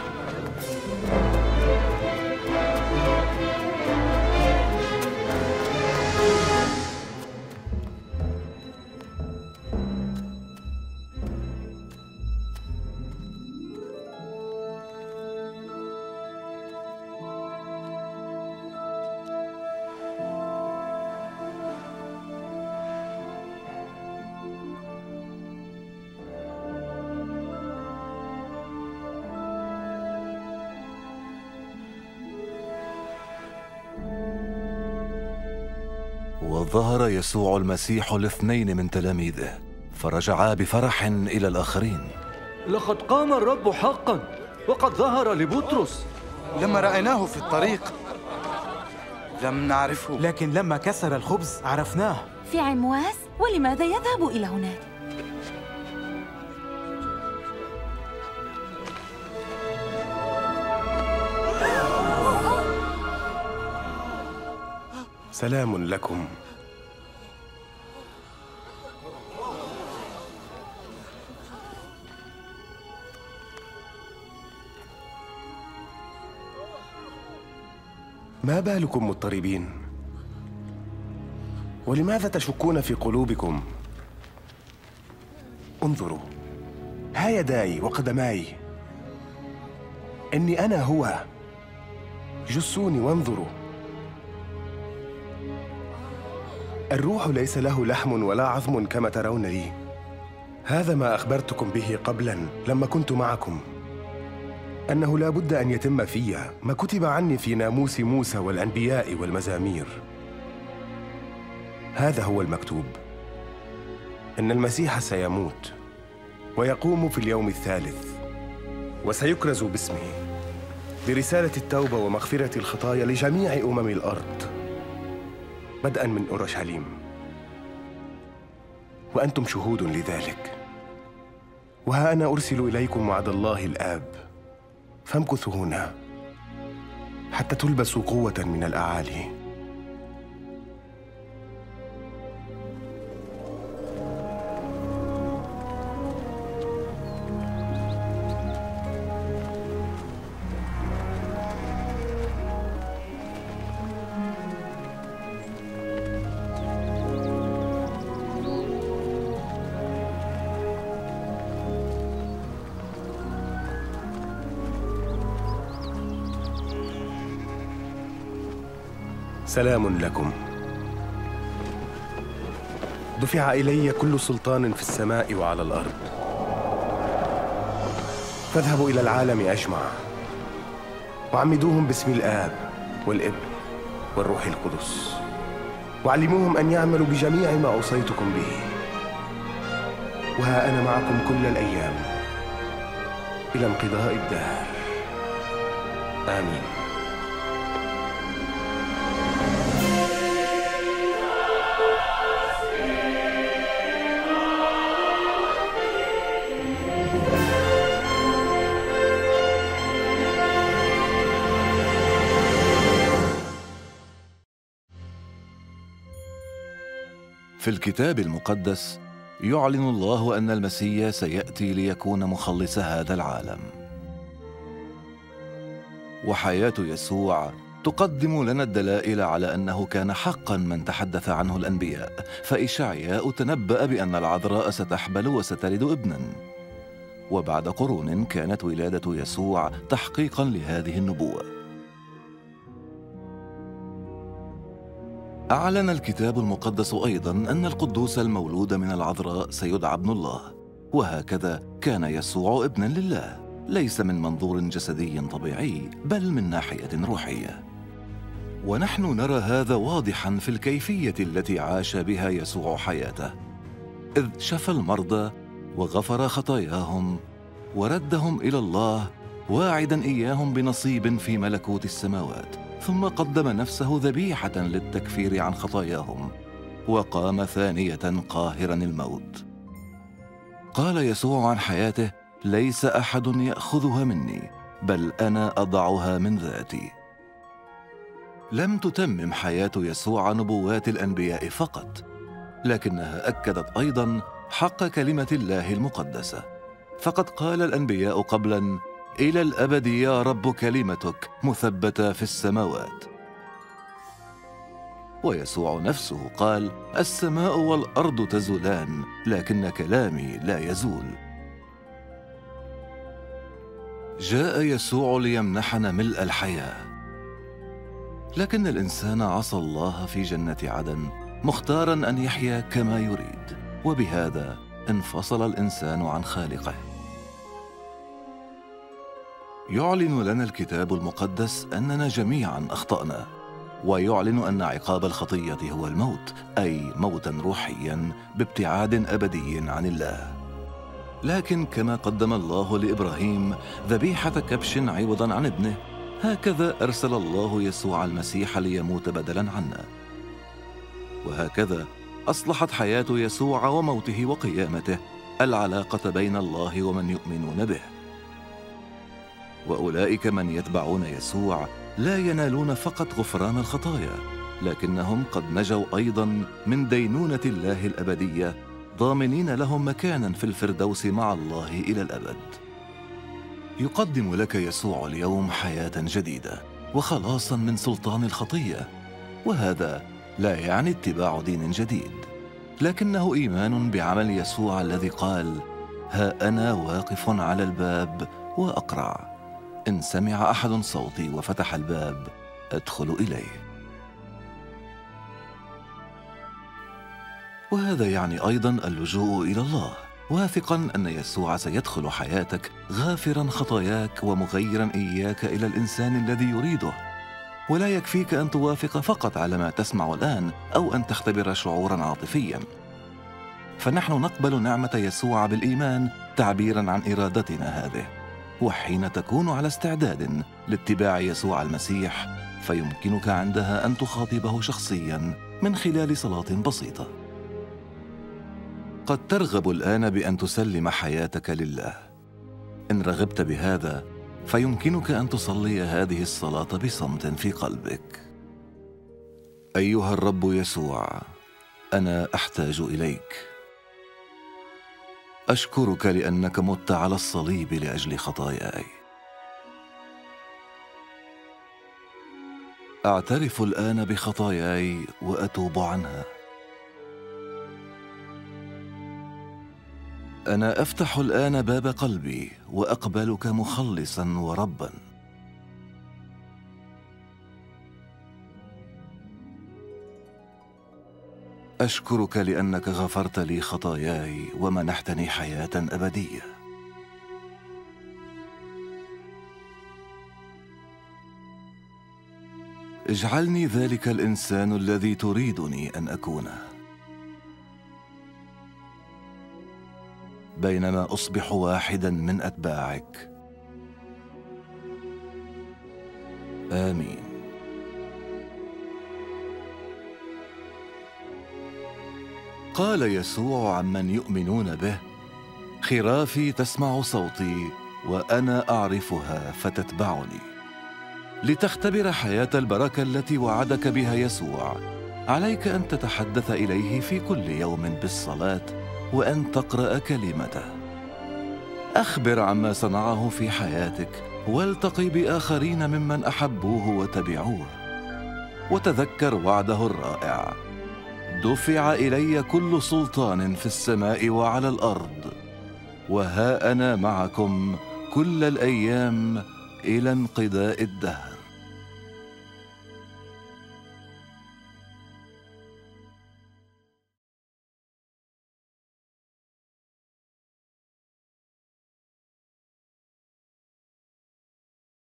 وظهر يسوع المسيح لاثنين من تلاميذه، فرجعا بفرح إلى الآخرين: لقد قام الرب حقا، وقد ظهر لبطرس. لما رأيناه في الطريق لم نعرفه، لكن لما كسر الخبز عرفناه. في عمواس؟ ولماذا يذهب إلى هناك؟ سلام لكم. ما بالكم مضطربين؟ ولماذا تشكون في قلوبكم؟ انظروا، ها يداي وقدماي، إني أنا هو. جسوني وانظروا. الروح ليس له لحم ولا عظم كما ترون لي. هذا ما أخبرتكم به قبلا لما كنت معكم، أنه لا بد أن يتم في ما كتب عني في ناموس موسى والأنبياء والمزامير. هذا هو المكتوب: إن المسيح سيموت ويقوم في اليوم الثالث، وسيكرز باسمه برسالة التوبة ومغفرة الخطايا لجميع أمم الأرض، بدءا من أورشليم. وأنتم شهود لذلك. وها أنا أرسل إليكم وعد الله الآب، فامكثوا هنا حتى تلبسوا قوة من الأعالي. سلام لكم. دفع إلي كل سلطان في السماء وعلى الأرض. فاذهبوا إلى العالم أجمع وعمدوهم باسم الآب والابن والروح القدس، وعلموهم أن يعملوا بجميع ما أوصيتكم به. وها أنا معكم كل الأيام إلى انقضاء الدهر. آمين. في الكتاب المقدس يعلن الله أن المسيح سيأتي ليكون مخلص هذا العالم، وحياة يسوع تقدم لنا الدلائل على أنه كان حقا من تحدث عنه الأنبياء، فإشعياء تنبأ بأن العذراء ستحبل وستلد ابنا، وبعد قرون كانت ولادة يسوع تحقيقا لهذه النبوة. أعلن الكتاب المقدس أيضا أن القدوس المولود من العذراء سيدعى ابن الله، وهكذا كان يسوع ابنا لله، ليس من منظور جسدي طبيعي بل من ناحية روحية. ونحن نرى هذا واضحا في الكيفية التي عاش بها يسوع حياته، إذ شفى المرضى وغفر خطاياهم وردهم إلى الله، واعدا إياهم بنصيب في ملكوت السماوات، ثم قدم نفسه ذبيحة للتكفير عن خطاياهم، وقام ثانية قاهرا الموت. قال يسوع عن حياته: ليس أحد يأخذها مني، بل أنا أضعها من ذاتي. لم تتمم حياة يسوع نبوات الأنبياء فقط، لكنها أكدت أيضا حق كلمة الله المقدسة، فقد قال الأنبياء قبلا: إلى الأبد يا رب كلمتك مثبتة في السماوات. ويسوع نفسه قال: السماء والأرض تزولان، لكن كلامي لا يزول. جاء يسوع ليمنحنا ملء الحياة، لكن الإنسان عصى الله في جنة عدن، مختارا أن يحيا كما يريد، وبهذا انفصل الإنسان عن خالقه. يعلن لنا الكتاب المقدس أننا جميعا أخطأنا، ويعلن أن عقاب الخطية هو الموت، أي موتا روحيا بابتعاد أبدي عن الله. لكن كما قدم الله لإبراهيم ذبيحة كبش عوضا عن ابنه، هكذا أرسل الله يسوع المسيح ليموت بدلا عنا. وهكذا أصلحت حياة يسوع وموته وقيامته العلاقة بين الله ومن يؤمنون به. وأولئك من يتبعون يسوع لا ينالون فقط غفران الخطايا، لكنهم قد نجوا أيضا من دينونة الله الأبدية، ضامنين لهم مكانا في الفردوس مع الله إلى الأبد. يقدم لك يسوع اليوم حياة جديدة وخلاصا من سلطان الخطية، وهذا لا يعني اتباع دين جديد، لكنه إيمان بعمل يسوع الذي قال: ها أنا واقف على الباب وأقرع، إن سمع أحد صوتي وفتح الباب أدخل إليه. وهذا يعني أيضا اللجوء إلى الله، واثقا أن يسوع سيدخل حياتك غافرا خطاياك ومغيرا إياك إلى الإنسان الذي يريده. ولا يكفيك أن توافق فقط على ما تسمع الآن أو أن تختبر شعورا عاطفيا، فنحن نقبل نعمة يسوع بالإيمان تعبيرا عن إرادتنا هذه. وحين تكون على استعداد لاتباع يسوع المسيح، فيمكنك عندها أن تخاطبه شخصيا من خلال صلاة بسيطة. قد ترغب الآن بأن تسلم حياتك لله. إن رغبت بهذا، فيمكنك أن تصلي هذه الصلاة بصمت في قلبك. أيها الرب يسوع، أنا أحتاج إليك. أشكرك لأنك مت على الصليب لأجل خطاياي. أعترف الآن بخطاياي وأتوب عنها. أنا أفتح الآن باب قلبي وأقبلك مخلصا وربا. أشكرك لأنك غفرت لي خطاياي ومنحتني حياة أبدية. اجعلني ذلك الإنسان الذي تريدني أن أكونه، بينما أصبح واحدا من أتباعك. آمين. قال يسوع عمن يؤمنون به: خرافي تسمع صوتي وأنا أعرفها فتتبعني. لتختبر حياة البركة التي وعدك بها يسوع، عليك أن تتحدث إليه في كل يوم بالصلاة وأن تقرأ كلمته. أخبر عما صنعه في حياتك والتقي بآخرين ممن أحبوه وتبعوه. وتذكر وعده الرائع: دفع إلي كل سلطان في السماء وعلى الأرض، وها أنا معكم كل الأيام إلى انقضاء الدهر.